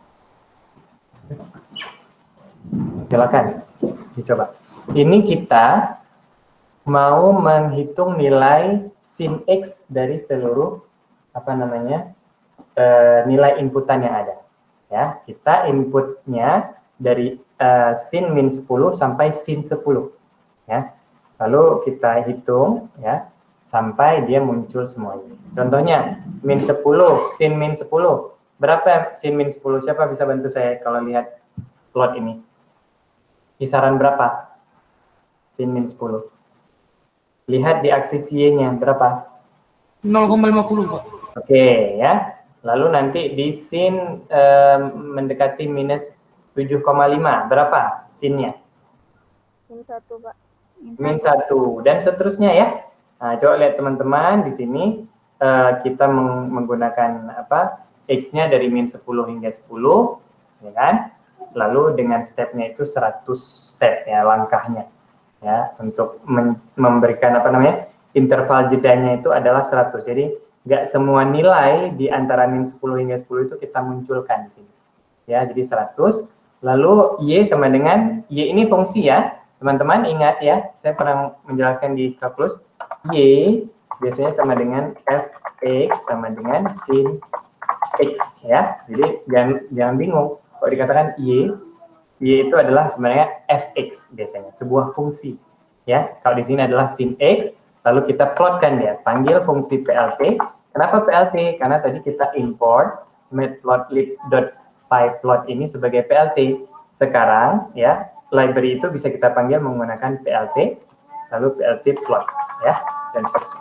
Silakan dicoba. Ini kita mau menghitung nilai sin x dari seluruh apa namanya uh, nilai inputan yang ada. Ya, kita inputnya dari uh, sin min sepuluh sampai sin sepuluh. Ya, lalu kita hitung ya sampai dia muncul semuanya. Contohnya min sepuluh, sin min sepuluh. Berapa sin min sepuluh? Siapa bisa bantu saya kalau lihat plot ini? Kisaran berapa? Sin min sepuluh. Lihat di aksis Y-nya berapa? nol koma lima puluh, Pak. Oke, ya. Lalu nanti di sin um, mendekati minus tujuh koma lima. Berapa sinnya? Min satu, Pak. Min satu. Dan seterusnya ya. Nah, coba lihat teman-teman di sini uh, kita meng menggunakan apa? X-nya dari min sepuluh hingga sepuluh, ya kan? Lalu dengan stepnya itu seratus step ya langkahnya. Ya, untuk memberikan apa namanya? Interval jedanya itu adalah seratus. Jadi nggak semua nilai di antara min sepuluh hingga sepuluh itu kita munculkan di sini. Ya, jadi seratus. Lalu Y sama dengan Y ini fungsi ya. Teman-teman ingat ya, saya pernah menjelaskan di kalkulus. Y biasanya sama dengan fx sama dengan sin x ya. Jadi jangan jangan bingung kalau dikatakan y, y itu adalah sebenarnya fx biasanya, sebuah fungsi ya. Kalau di sini adalah sin x, lalu kita plotkan dia, panggil fungsi plt. Kenapa plt? Karena tadi kita import matplotlib.pyplot ini sebagai plt. Sekarang ya, library itu bisa kita panggil menggunakan plt, lalu plt plot ya, dan seterusnya.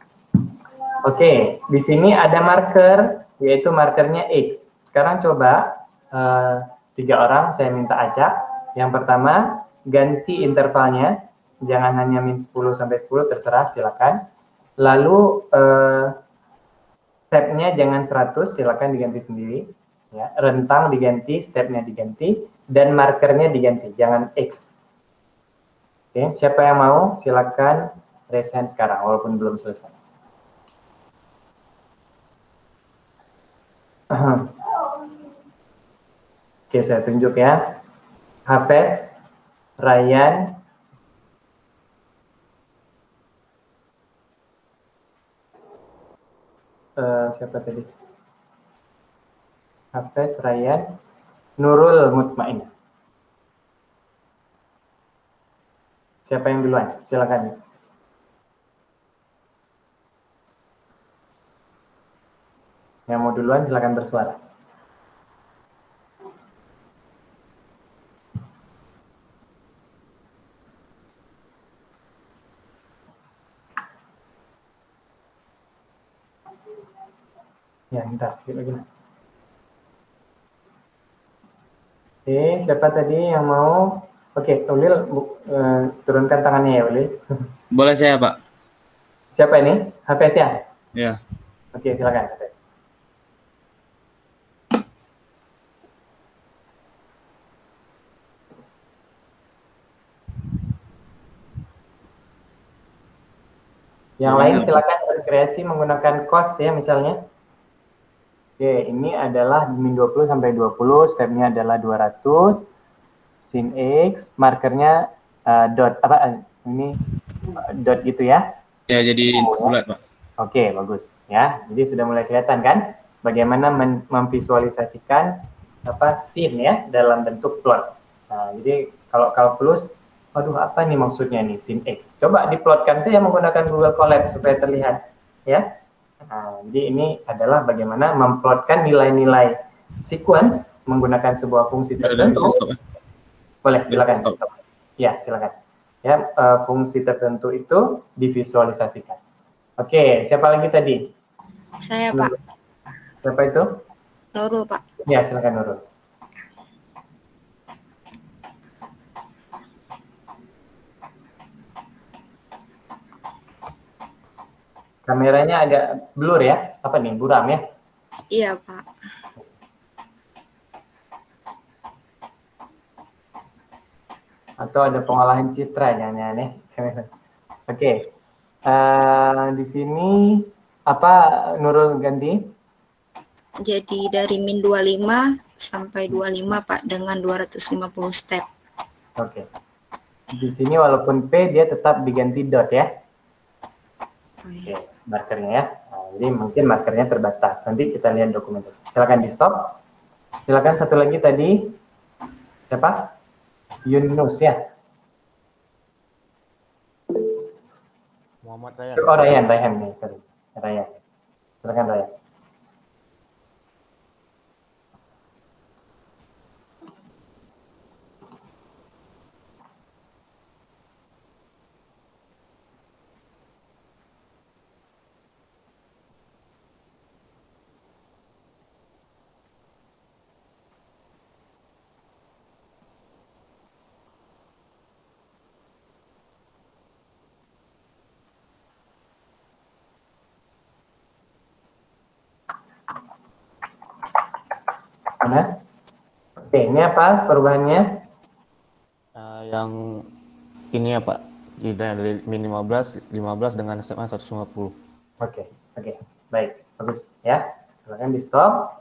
Oke, di sini ada marker, yaitu markernya X. Sekarang coba uh, tiga orang saya minta acak. Yang pertama, ganti intervalnya, jangan hanya min sepuluh sampai sepuluh, terserah, silakan. Lalu uh, stepnya jangan seratus, silakan diganti sendiri. Ya, rentang diganti, stepnya diganti, dan markernya diganti, jangan X. Oke, siapa yang mau, silakan raise hand sekarang, walaupun belum selesai. Oke, saya tunjuk ya. Hafez, Ryan, uh, siapa tadi? Hafez, Ryan, Nurul Mutmainah. Siapa yang duluan? Silakan. Yang mau duluan silakan bersuara. Ya, bentar, sedikit lagi. Oke, siapa tadi yang mau? Oke, Ulil, uh, turunkan tangannya ya, Ulil. Boleh saya, Pak? Siapa ini? Hafez ya? Ya. Oke, silakan, Hafez. Yang lain silakan berkreasi menggunakan cos ya misalnya. Oke, ini adalah min dua puluh sampai dua puluh, stepnya adalah dua ratus, sin X, markernya uh, dot, apa, ini uh, dot gitu ya? Ya, jadi oh, bulat, Pak. Oke, bagus ya. Jadi sudah mulai kelihatan kan bagaimana memvisualisasikan apa sin ya dalam bentuk plot. Nah, jadi kalau kalkulus, waduh apa nih maksudnya nih sin X? Coba diplotkan saya menggunakan Google Colab supaya terlihat ya. Nah, jadi ini adalah bagaimana memplotkan nilai-nilai sequence menggunakan sebuah fungsi tertentu. Boleh, silakan. Stop. Ya, silakan. Ya, uh, fungsi tertentu itu divisualisasikan. Oke, siapa lagi tadi? Saya, Pak. Siapa itu? Nurul, Pak. Ya, silakan Nurul. Kameranya agak blur ya? Apa nih, buram ya? Iya, Pak. Atau ada pengolahan citra jangan-jangan ya? Oke. Uh, di sini apa Nurul ganti? Jadi dari min dua puluh lima sampai dua puluh lima, Pak, dengan dua ratus lima puluh step. Oke. Di sini walaupun P dia tetap diganti dot ya? Oke, markernya ya. Nah, jadi mungkin markernya terbatas. Nanti kita lihat dokumentasi. Silakan di stop. Silakan satu lagi tadi. Siapa? Yunus ya. Muhammad Ryan. Oh, Ryan, Ryan nih, sorry. Ryan. Silakan Ryan. Mana? Oke, ini apa perubahannya? Uh, yang ini ya Pak, dari min lima belas, lima belas dengan S M A seratus lima puluh. Oke, oke, baik, bagus ya. Silakan di stop.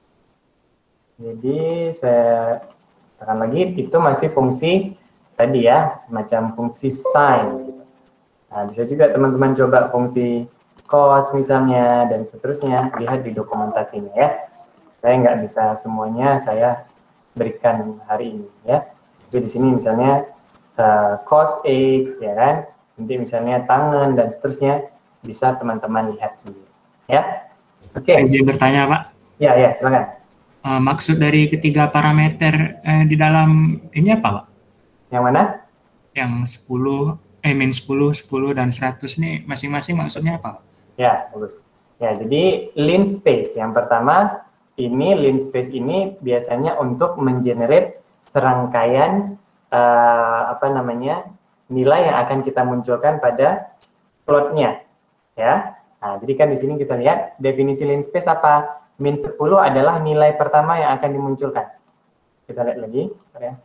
Jadi saya tekan lagi, itu masih fungsi tadi ya, semacam fungsi sin. Gitu. Nah, bisa juga teman-teman coba fungsi cos misalnya dan seterusnya, lihat di dokumentasinya ya. Saya nggak bisa semuanya saya berikan hari ini ya. Jadi di sini misalnya uh, cos X ya kan, nanti misalnya tangan dan seterusnya bisa teman-teman lihat sendiri ya. Oke. Okay. Saya bertanya Pak. Ya ya silakan. Uh, maksud dari ketiga parameter uh, di dalam ini apa Pak? Yang mana? Yang sepuluh, eh min sepuluh, sepuluh dan seratus ini masing-masing maksudnya apa Pak? Ya, bagus. Ya, jadi lin space yang pertama. Ini lin space ini biasanya untuk mengenerate serangkaian uh, apa namanya nilai yang akan kita munculkan pada plotnya, ya. Nah, jadi kan di sini kita lihat definisi lin space apa? min sepuluh adalah nilai pertama yang akan dimunculkan. Kita lihat lagi, ya.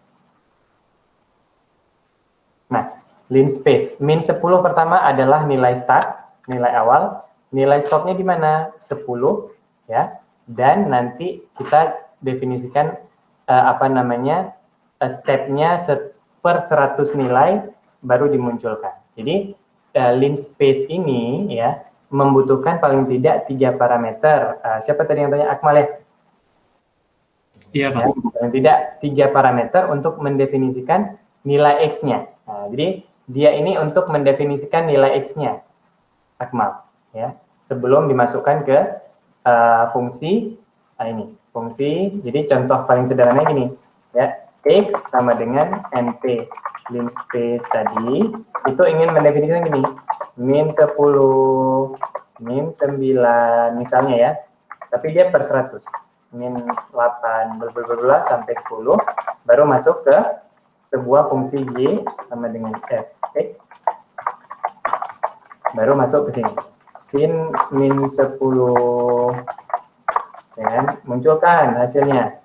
Nah, lin space min sepuluh pertama adalah nilai start, nilai awal, nilai stopnya di mana? sepuluh, ya. Dan nanti kita definisikan uh, apa namanya uh, stepnya per seratus nilai baru dimunculkan. Jadi uh, link space ini ya membutuhkan paling tidak tiga parameter. Uh, siapa tadi yang tanya? Akmal ya? Iya, Pak. Ya, paling tidak tiga parameter untuk mendefinisikan nilai X-nya. Nah, jadi dia ini untuk mendefinisikan nilai X-nya, Akmal, ya, sebelum dimasukkan ke uh, fungsi, nah ini, fungsi, jadi contoh paling sederhana gini, ya, X sama dengan N P, link space tadi, itu ingin mendefinisikan gini, min sepuluh, min sembilan, misalnya ya, tapi dia per seratus, min delapan, berbelah sampai sepuluh, baru masuk ke sebuah fungsi Y sama dengan F, X, baru masuk ke sini, sin min sepuluh, ya, munculkan hasilnya,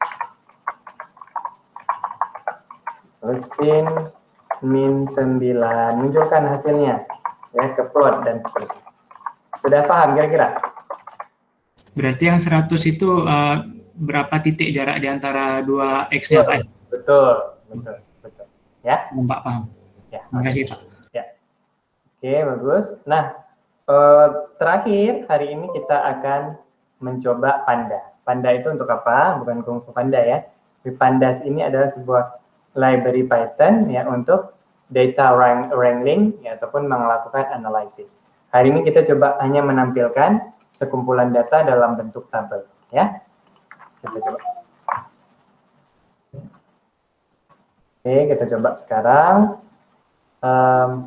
terus sin min sembilan, munculkan hasilnya, ya, ke plot dan seterusnya. Sudah paham kira-kira? Berarti yang seratus itu uh, berapa titik jarak di antara dua X-nya, Pak? Betul, betul, betul. Ya? Pak, paham. Ya. Terima kasih, Pak. Ya. Oke, bagus. Nah, eh, terakhir hari ini kita akan mencoba Panda. Panda itu untuk apa? Bukan Kung Fu Panda ya. Pandas ini adalah sebuah library Python ya untuk data wrangling ya, ataupun melakukan analisis. Hari ini kita coba hanya menampilkan sekumpulan data dalam bentuk tabel ya. Kita coba. Oke, kita coba sekarang. Um,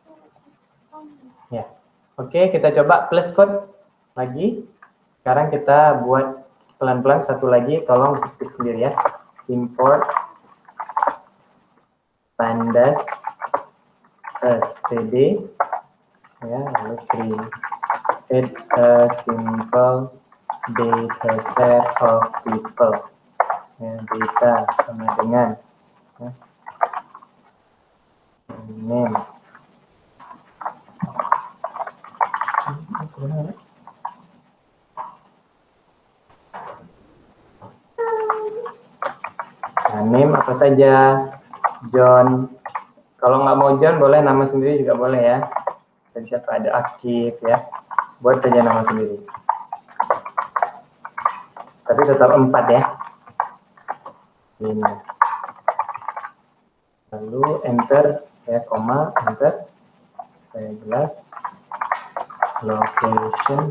ya, oke, kita coba plus code lagi. Sekarang kita buat pelan-pelan satu lagi, tolong ketik sendiri ya. Import pandas std, ya, lalu create a simple data set of people. Ya, data sama dengan name. Nah, name apa saja? John. Kalau nggak mau John, boleh nama sendiri juga boleh ya. Dan siapa ada Akif ya. Buat saja nama sendiri. Tapi tetap empat ya. Ini. Lalu enter ya, koma, enter, supaya jelas, location,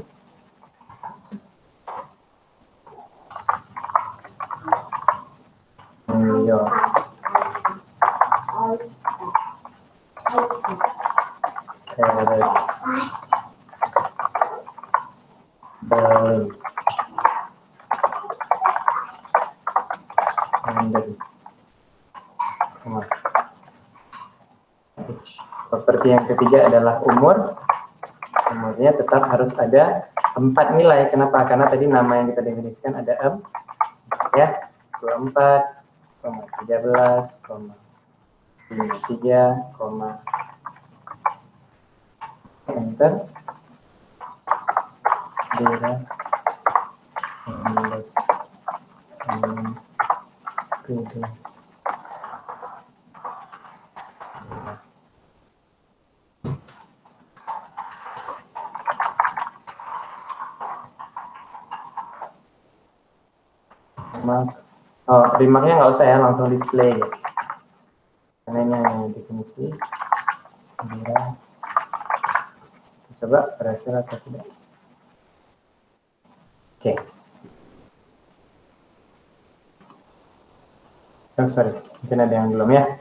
New York, Paris, Berlin, London. Properti yang ketiga adalah umur. Umurnya tetap harus ada empat nilai. Kenapa? Karena tadi nama yang kita definisikan ada em, ya, dua puluh empat, tiga belas, lima puluh tiga, enter, daerah, enam belas, sembilan, tujuh. Oh, remarknya nggak usah ya, langsung display ya. Karena ini hanya definisi. Coba berhasil atau tidak. Oke. Okay. Oh, sorry, mungkin ada yang belum ya.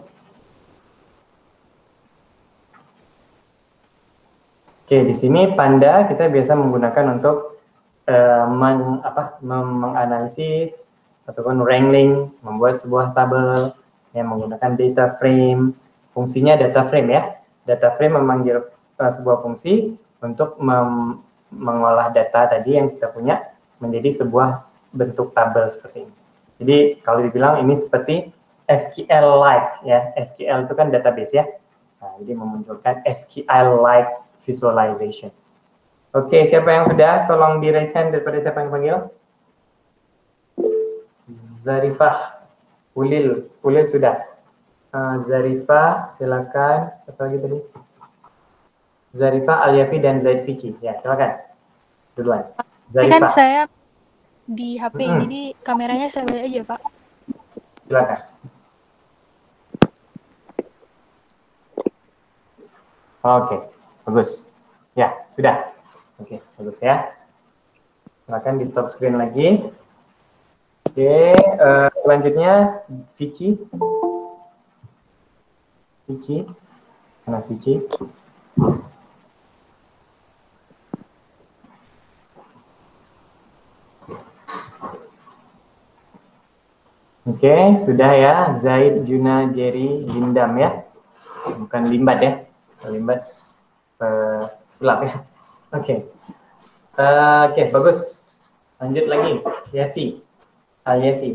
Oke, okay, di sini Panda kita biasa menggunakan untuk uh, meng, apa, menganalisis ataupun wrangling, membuat sebuah tabel yang menggunakan data frame. Fungsinya data frame ya. Data frame memanggil uh, sebuah fungsi untuk mengolah data tadi yang kita punya menjadi sebuah bentuk tabel seperti ini. Jadi kalau dibilang ini seperti S Q L-like ya. S Q L itu kan database ya. Nah, jadi memunculkan S Q L-like visualization. Oke, siapa yang sudah? Tolong di raise hand daripada siapa yang panggil. Zarifah, Ulil, Ulil sudah. Uh, Zarifah, silakan. Siapa lagi tadi? Zarifah, Alyafi, dan Zaid Fici. Ya, silakan. Duluan. Ini kan Zarifah. saya di H P, Mm-mm. jadi kameranya saya balik aja, Pak. Silakan. Oke, bagus. Ya, sudah. Oke, bagus ya. Silakan di stop screen lagi. Oke, uh, selanjutnya Vici. Vici. Mana Vici? Oke, sudah ya. Zaid, Juna, Jerry, Lindam ya. Bukan Limbat ya. Limbat uh, sulap ya. Oke. Uh, Oke, bagus. Lanjut lagi. Yevi. Al Yevi.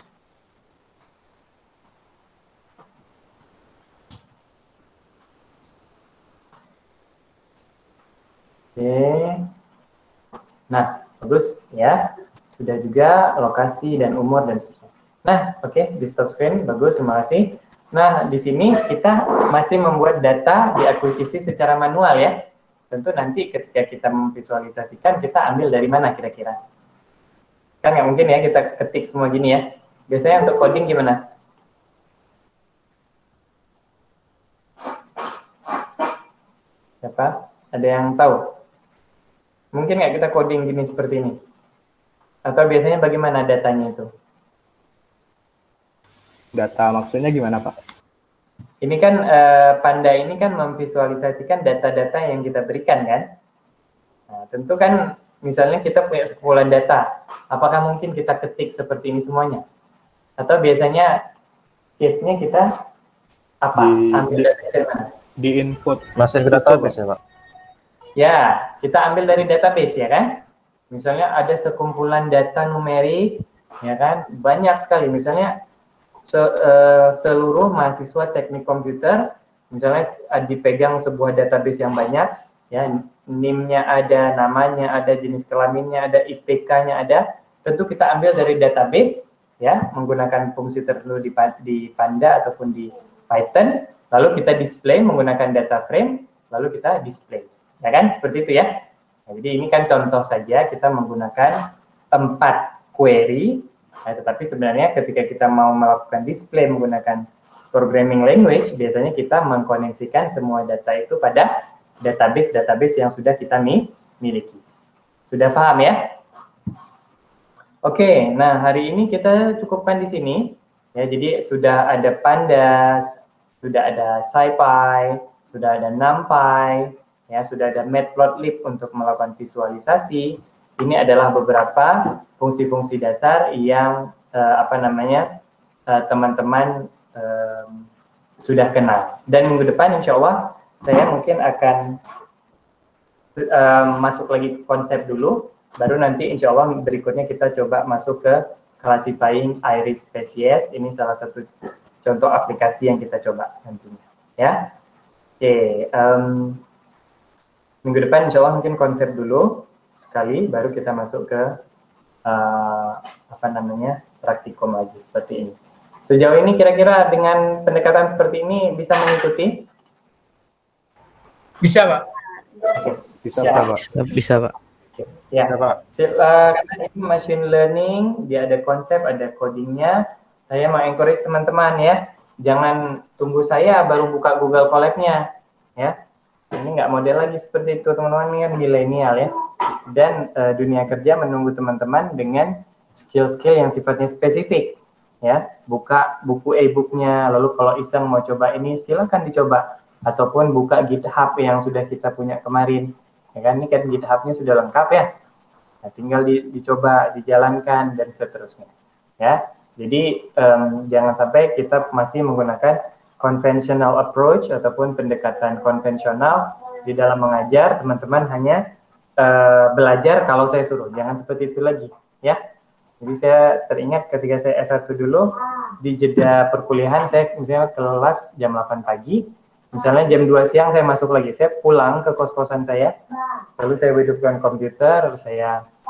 Oke. Nah, bagus ya. Sudah juga lokasi dan umur dan sebagainya. Nah, oke, okay, di stop screen, bagus, terima kasih. Nah, di sini kita masih membuat data diakuisisi secara manual ya. Tentu nanti ketika kita memvisualisasikan, kita ambil dari mana kira-kira? Kan nggak mungkin ya kita ketik semua gini ya. Biasanya untuk coding gimana? Siapa? Ada yang tahu? Mungkin nggak kita coding gini seperti ini? Atau biasanya bagaimana datanya itu? Data maksudnya gimana, Pak? Ini kan eh, Panda ini kan memvisualisasikan data-data yang kita berikan kan. Nah, tentu kan misalnya kita punya sekumpulan data. Apakah mungkin kita ketik seperti ini semuanya? Atau biasanya case-nya kita apa? Di, ambil di, data dari mana? Di input. Masih ke database ya, Pak? Ya, kita ambil dari database ya kan. Misalnya ada sekumpulan data numerik, ya kan, banyak sekali. Misalnya Se, uh, seluruh mahasiswa teknik komputer, misalnya uh, dipegang sebuah database yang banyak, ya, N I M-nya ada, namanya ada, jenis kelaminnya ada, I P K-nya ada, tentu kita ambil dari database, ya, menggunakan fungsi tertentu di, di Panda ataupun di Python, lalu kita display menggunakan data frame, lalu kita display, ya kan, seperti itu ya. Nah, jadi ini kan contoh saja kita menggunakan empat query. Nah, tetapi sebenarnya ketika kita mau melakukan display menggunakan programming language, biasanya kita mengkoneksikan semua data itu pada database-database yang sudah kita miliki. Sudah paham ya? Oke, nah hari ini kita cukupkan di sini. Ya, jadi sudah ada Pandas, sudah ada SciPy, sudah ada NumPy, ya, sudah ada Matplotlib untuk melakukan visualisasi. Ini adalah beberapa fungsi-fungsi dasar yang uh, apa namanya teman-teman uh, uh, sudah kenal. Dan minggu depan insya Allah saya mungkin akan uh, masuk lagi ke konsep dulu, baru nanti insya Allah berikutnya kita coba masuk ke classifying iris species. Ini salah satu contoh aplikasi yang kita coba nantinya. Ya, oke. Um, minggu depan insya Allah mungkin konsep dulu sekali, baru kita masuk ke Uh, apa namanya praktikum lagi seperti ini. Sejauh ini kira-kira dengan pendekatan seperti ini bisa mengikuti? Bisa, Pak. Okay. Bisa, bisa, Pak. Bisa, Pak. Okay. Ya, Pak. Uh, karena ini machine learning, dia ada konsep, ada codingnya. Saya mau encourage teman-teman ya, jangan tunggu saya baru buka Google Colab-nya, ya. Ini nggak model lagi seperti itu, teman-teman, ini kan milenial ya. Dan uh, dunia kerja menunggu teman-teman dengan skill-skill yang sifatnya spesifik, ya. Buka buku e-booknya, lalu kalau iseng mau coba ini silakan dicoba, ataupun buka GitHub yang sudah kita punya kemarin, ya kan? Ini kan GitHub-nya sudah lengkap ya. Nah, tinggal di, dicoba, dijalankan dan seterusnya, ya. Jadi um, jangan sampai kita masih menggunakan conventional approach ataupun pendekatan konvensional di dalam mengajar. Teman-teman hanya uh, belajar kalau saya suruh, jangan seperti itu lagi ya. Jadi saya teringat ketika saya S satu dulu, di jeda perkuliahan saya misalnya kelas jam delapan pagi, misalnya jam dua siang saya masuk lagi, saya pulang ke kos-kosan saya, lalu saya hidupkan komputer, lalu saya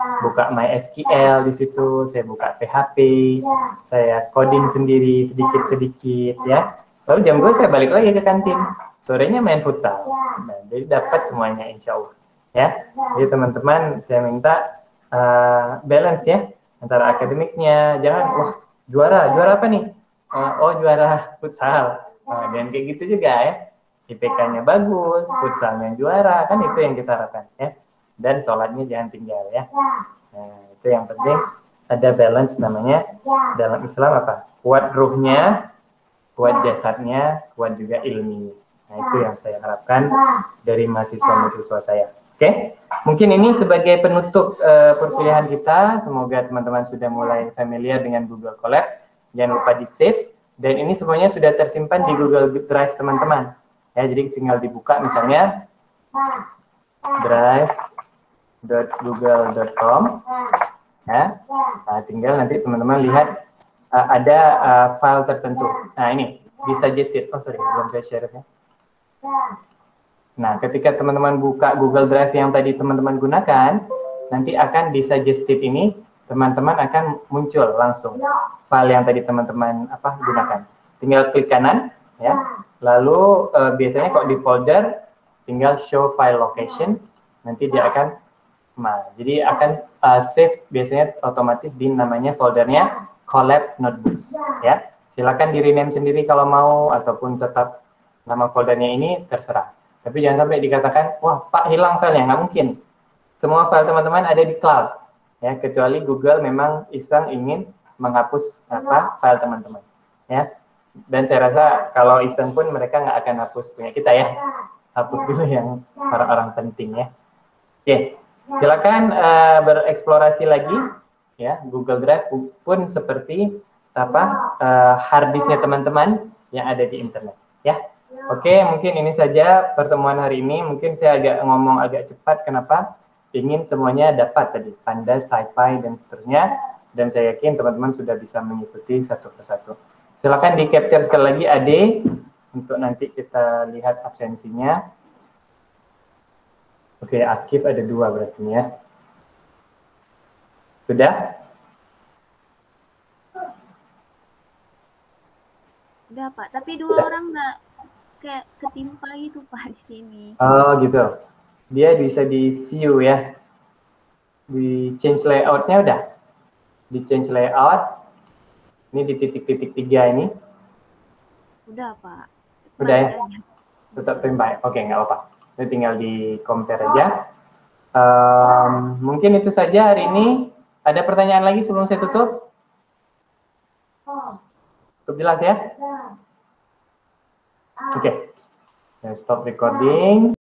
buka MySQL di situ, saya buka P H P, saya coding sendiri sedikit-sedikit ya. Lalu jam dua saya balik lagi ke kantin, sorenya main futsal. Nah, jadi dapat semuanya insya Allah ya. Jadi teman-teman saya minta uh, balance ya antara akademiknya, jangan wah juara, juara apa nih? Uh, oh juara futsal, uh, dan kayak gitu juga ya. I P K-nya bagus, futsalnya juara, kan itu yang kita harapkan ya. Dan sholatnya jangan tinggal ya. Nah, itu yang penting ada balance namanya dalam Islam apa? Kuat ruhnya, kuat jasadnya, kuat juga ilmu. Nah, itu yang saya harapkan dari mahasiswa-mahasiswa saya. Oke, mungkin ini sebagai penutup uh, perkuliahan kita. Semoga teman-teman sudah mulai familiar dengan Google Colab. Jangan lupa di save. Dan ini semuanya sudah tersimpan di Google Drive teman-teman. Ya, jadi tinggal dibuka misalnya drive dot google dot com ya. Nah, tinggal nanti teman-teman lihat uh, ada uh, file tertentu. Nah, ini di suggested. Oh, sorry, belum saya share ya. Nah, ketika teman-teman buka Google Drive yang tadi teman-teman gunakan, nanti akan di suggested ini teman-teman akan muncul langsung file yang tadi teman-teman apa gunakan. Tinggal klik kanan ya. Lalu uh, biasanya kok di folder tinggal show file location, nanti dia akan nah, jadi akan uh, save biasanya otomatis di namanya foldernya Colab Notebooks ya. Silakan di rename sendiri kalau mau ataupun tetap nama foldernya ini terserah. Tapi jangan sampai dikatakan, wah Pak hilang filenya, nggak mungkin. Semua file teman-teman ada di cloud ya, kecuali Google memang iseng ingin menghapus apa file teman-teman ya. Dan saya rasa kalau iseng pun mereka nggak akan hapus punya kita ya. Hapus dulu yang orang-orang penting ya. Oke, silakan uh, bereksplorasi lagi ya. Google Drive pun seperti apa uh, hard disknya teman-teman yang ada di internet ya. Oke, mungkin ini saja pertemuan hari ini. Mungkin saya agak ngomong agak cepat. Kenapa? Ingin semuanya dapat tadi Pandas, SciPy dan seterusnya. Dan saya yakin teman-teman sudah bisa mengikuti satu persatu. Silakan di capture sekali lagi Ade untuk nanti kita lihat absensinya. Oke, aktif ada dua berarti ya. Sudah? Udah Pak, tapi dua Sudah. orang nggak kayak ketimpa gitu Pak di sini. Oh gitu. Dia bisa di view ya. Di change layoutnya udah. Di change layout. Ini di titik-titik tiga ini. Udah Pak. Udah ya? Tetap standby. Oke, nggak apa-apa. Ini tinggal di compare aja. Um, mungkin itu saja hari ini. Ada pertanyaan lagi sebelum saya tutup? Cukup jelas ya? Oke. Okay. Stop recording.